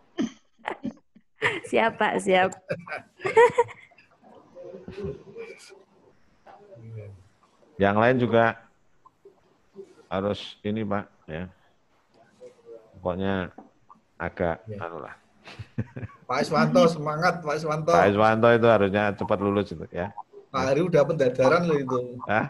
Siap, Pak, siap. Yang lain juga harus ini Pak ya. Pokoknya agak Ya. anu lah. Pak Iswanto semangat Pak Iswanto. Pak Iswanto itu harusnya cepat lulus itu ya. Pak Hari udah pendadaran loh itu. Hah?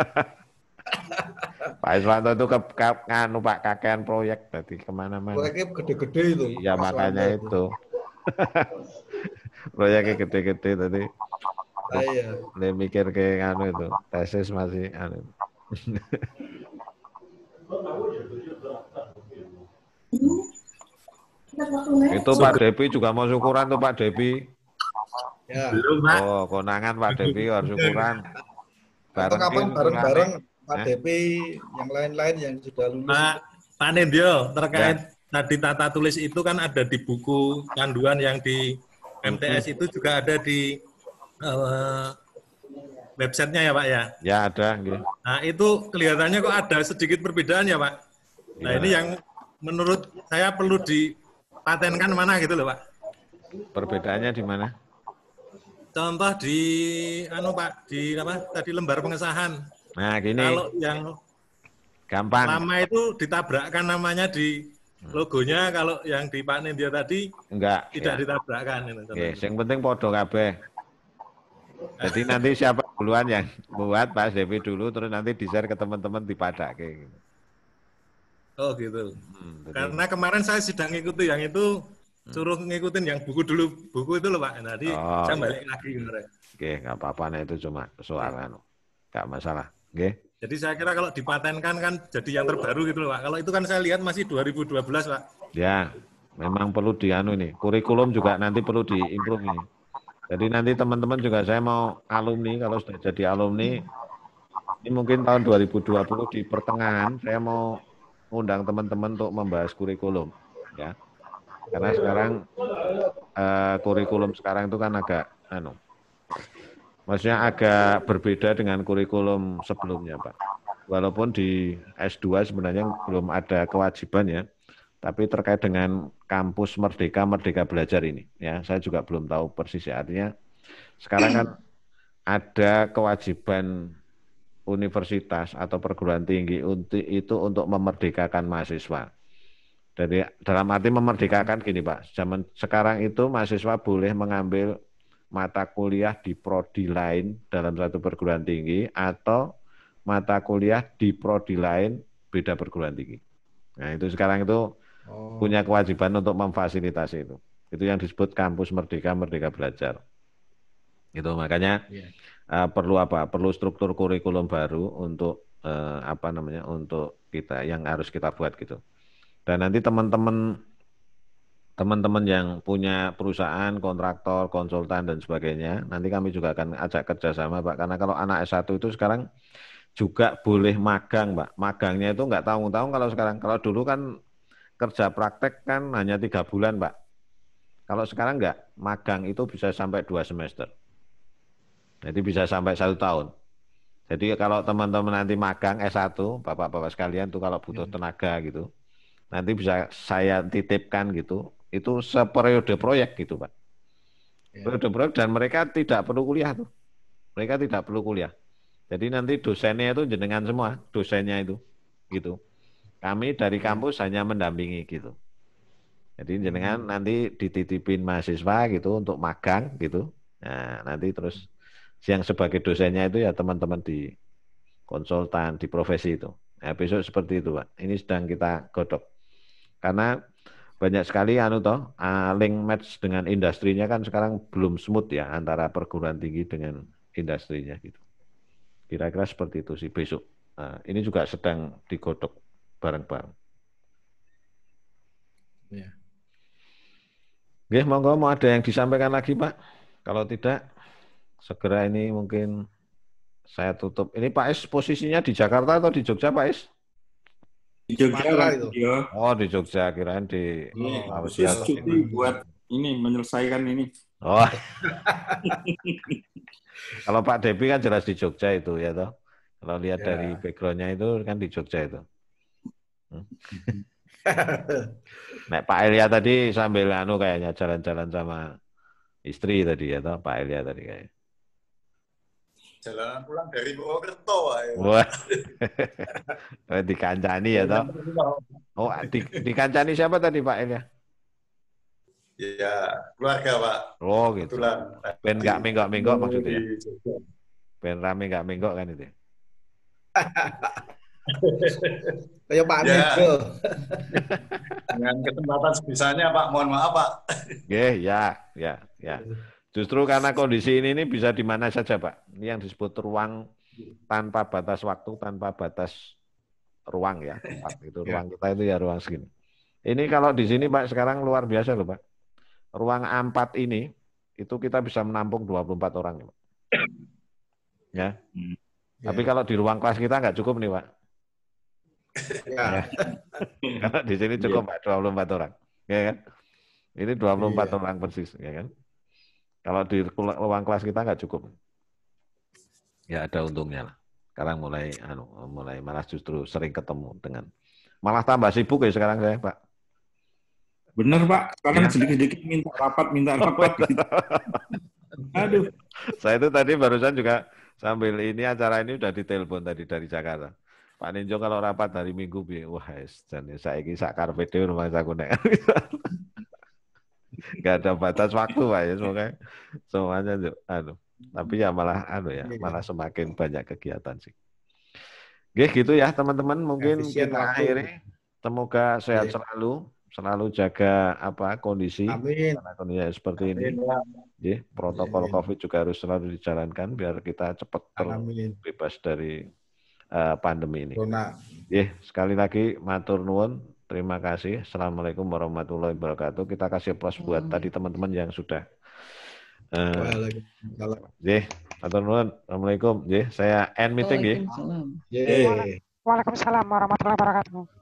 Pak Iswanto itu ke, ke nganu Pak kakean proyek tadi kemana-mana. Proyeknya gede-gede itu. Ya Pak makanya Iswanto itu. Proyeknya gede-gede tadi. Ah, iya. Dia mikir ke nganu itu, tesis masih anu. Itu Pak Depi juga mau syukuran tuh Pak Depi. Ya. Oh, konangan Pak Depi harus syukuran. Atau kapan bareng-bareng Pak Depi, yang lain-lain yang sudah lulus. Pak Pak Nindyo, terkait ya. Tadi tata tulis itu kan ada di buku panduan yang di M T S itu juga ada di uh, websitenya ya Pak ya? Ya ada. Gitu. Nah itu kelihatannya kok ada sedikit perbedaan ya Pak? Nah ya. Ini yang menurut saya perlu dipatenkan mana gitu loh Pak? Perbedaannya di mana? Contoh di anu Pak, di apa tadi lembar pengesahan. Nah gini. Kalau yang gampang. Lama itu ditabrakkan namanya di logonya, kalau yang di Pak Nindyo tadi enggak tidak ya. ditabrakkan. Oke, yang penting podo kabeh. Jadi nanti siapa duluan yang buat Pak Devi dulu, terus nanti di-share ke teman-teman di Padak kayak gitu. Oh gitu. Hmm, karena kemarin saya sedang ngikuti yang itu, suruh ngikutin yang buku dulu, buku itu loh Pak. Nanti oh, saya balik iya. lagi kemarin. Oke, nggak apa-apa, nah itu cuma soalan, nggak masalah. Oke. Jadi saya kira kalau dipatenkan kan jadi yang terbaru gitu loh Pak. Kalau itu kan saya lihat masih dua ribu dua belas Pak. Ya, memang perlu dianu ini. Kurikulum juga nanti perlu diimprove ini. Jadi nanti teman-teman juga saya mau alumni, kalau sudah jadi alumni, ini mungkin tahun dua ribu dua puluh di pertengahan, saya mau undang teman-teman untuk membahas kurikulum. Ya, karena sekarang uh, kurikulum sekarang itu kan agak, anu, maksudnya agak berbeda dengan kurikulum sebelumnya, Pak. Walaupun di S dua sebenarnya belum ada kewajiban ya, tapi terkait dengan kampus Merdeka, Merdeka Belajar ini, ya saya juga belum tahu persis ya. Artinya sekarang kan ada kewajiban universitas atau perguruan tinggi untuk itu untuk memerdekakan mahasiswa. Jadi dalam arti memerdekakan gini Pak, zaman sekarang itu mahasiswa boleh mengambil mata kuliah di prodi lain dalam satu perguruan tinggi atau mata kuliah di prodi lain beda perguruan tinggi. Nah itu sekarang itu oh. punya kewajiban untuk memfasilitasi itu. Itu yang disebut kampus Merdeka, Merdeka Belajar. Itu makanya yeah. uh, perlu apa? Perlu struktur kurikulum baru untuk uh, apa namanya? Untuk kita yang harus kita buat gitu. Dan nanti teman-teman teman-teman yang punya perusahaan, kontraktor, konsultan, dan sebagainya, nanti kami juga akan ajak kerjasama, Pak. Karena kalau anak S satu itu sekarang juga boleh magang, Pak. Magangnya itu nggak tahun-tahun kalau sekarang. Kalau dulu kan kerja praktek kan hanya tiga bulan, Pak. Kalau sekarang nggak, magang itu bisa sampai dua semester. Jadi bisa sampai satu tahun. Jadi kalau teman-teman nanti magang S satu, Bapak-Bapak sekalian tuh kalau butuh tenaga gitu, nanti bisa saya titipkan gitu. Itu seperiode proyek gitu Pak. Periode proyek dan mereka tidak perlu kuliah tuh. Mereka tidak perlu kuliah. Jadi nanti dosennya itu jenengan semua, dosennya itu, gitu. Kami dari kampus hanya mendampingi gitu. Jadi jenengan nanti dititipin mahasiswa gitu untuk magang gitu. Nah, nanti terus yang sebagai dosennya itu ya teman-teman di konsultan, di profesi itu. Nah, besok seperti itu, Pak. Ini sedang kita godok. Karena banyak sekali anu toh, link match dengan industrinya kan sekarang belum smooth ya antara perguruan tinggi dengan industrinya gitu. Kira-kira seperti itu sih besok. Nah, ini juga sedang digodok bareng-bareng. Ya. Oke, monggo mau ada yang disampaikan lagi, Pak? Kalau tidak, segera ini mungkin saya tutup. Ini Pak Is posisinya di Jakarta atau di Jogja, Pak Is? Di Jogja lah itu. Oh, di Jogja, kirain di oh, khusus cuti buat ini menyelesaikan ini. Oh. Kalau Pak Debi kan jelas di Jogja itu ya toh. Kalau lihat ya. Dari background-nya itu kan di Jogja itu. Hmm. Nek Pak Elia tadi sambil anu kayaknya jalan-jalan sama istri tadi ya toh, Pak Elia tadi kayak. Jalan pulang dari Purwokerto, wah. Dikancani ya toh. Oh, di, dikancani siapa tadi Pak Elia? Ya, keluarga Pak. Oh gitu. Ben nggak menggok-menggok maksudnya. Ben rame nggak menggok kan itu. Kayak Pak Nego. Dengan kesempatan sebisanya Pak, mohon maaf Pak. Yeah, ya, ya, ya. Justru karena kondisi ini, ini bisa di mana saja Pak. Ini yang disebut ruang tanpa batas waktu, tanpa batas ruang ya. Itu ruang kita itu ya ruang segini. Ini kalau di sini Pak sekarang luar biasa loh Pak. Ruang A empat ini itu kita bisa menampung dua puluh empat orang Pak. Ya. Hmm. Tapi ya. Kalau di ruang kelas kita nggak cukup nih Pak. Ya. Ya. Karena di sini cukup Pak dua puluh empat orang. Ya kan? Ini dua puluh empat ya. Orang persis, ya kan? Kalau di ruang kelas kita nggak cukup. Ya ada untungnya lah. Sekarang mulai anu mulai malah justru sering ketemu dengan malah tambah sibuk ya sekarang saya, Pak. Bener Pak, sekarang sedikit-sedikit ya. minta rapat, minta rapat. Gitu. Aduh. Saya itu tadi barusan juga sambil ini acara ini udah ditelepon tadi dari Jakarta. Pak Ninjo kalau rapat hari Minggu, wah dan saya ini sak karpe dhewe rumah saku nek. Gak ada batas waktu Pak ya, semoga semuanya aduh. Tapi ya malah anu ya, malah semakin banyak kegiatan sih. Oke, gitu ya teman-teman, mungkin kita akhiri. Semoga sehat selalu. Selalu jaga apa kondisi Amin. Karena kondisinya seperti ini. Ya, protokol Amin. Covid juga harus selalu dijalankan biar kita cepat terbebas dari uh, pandemi ini. Ya, sekali lagi matur nuwun, terima kasih. Assalamualaikum warahmatullahi wabarakatuh. Kita kasih plus buat hmm. tadi teman-teman yang sudah. Uh, ya, matur nuwun. Assalamualaikum. Ya, saya end meeting ya. Waalaikumsalam warahmatullahi wabarakatuh.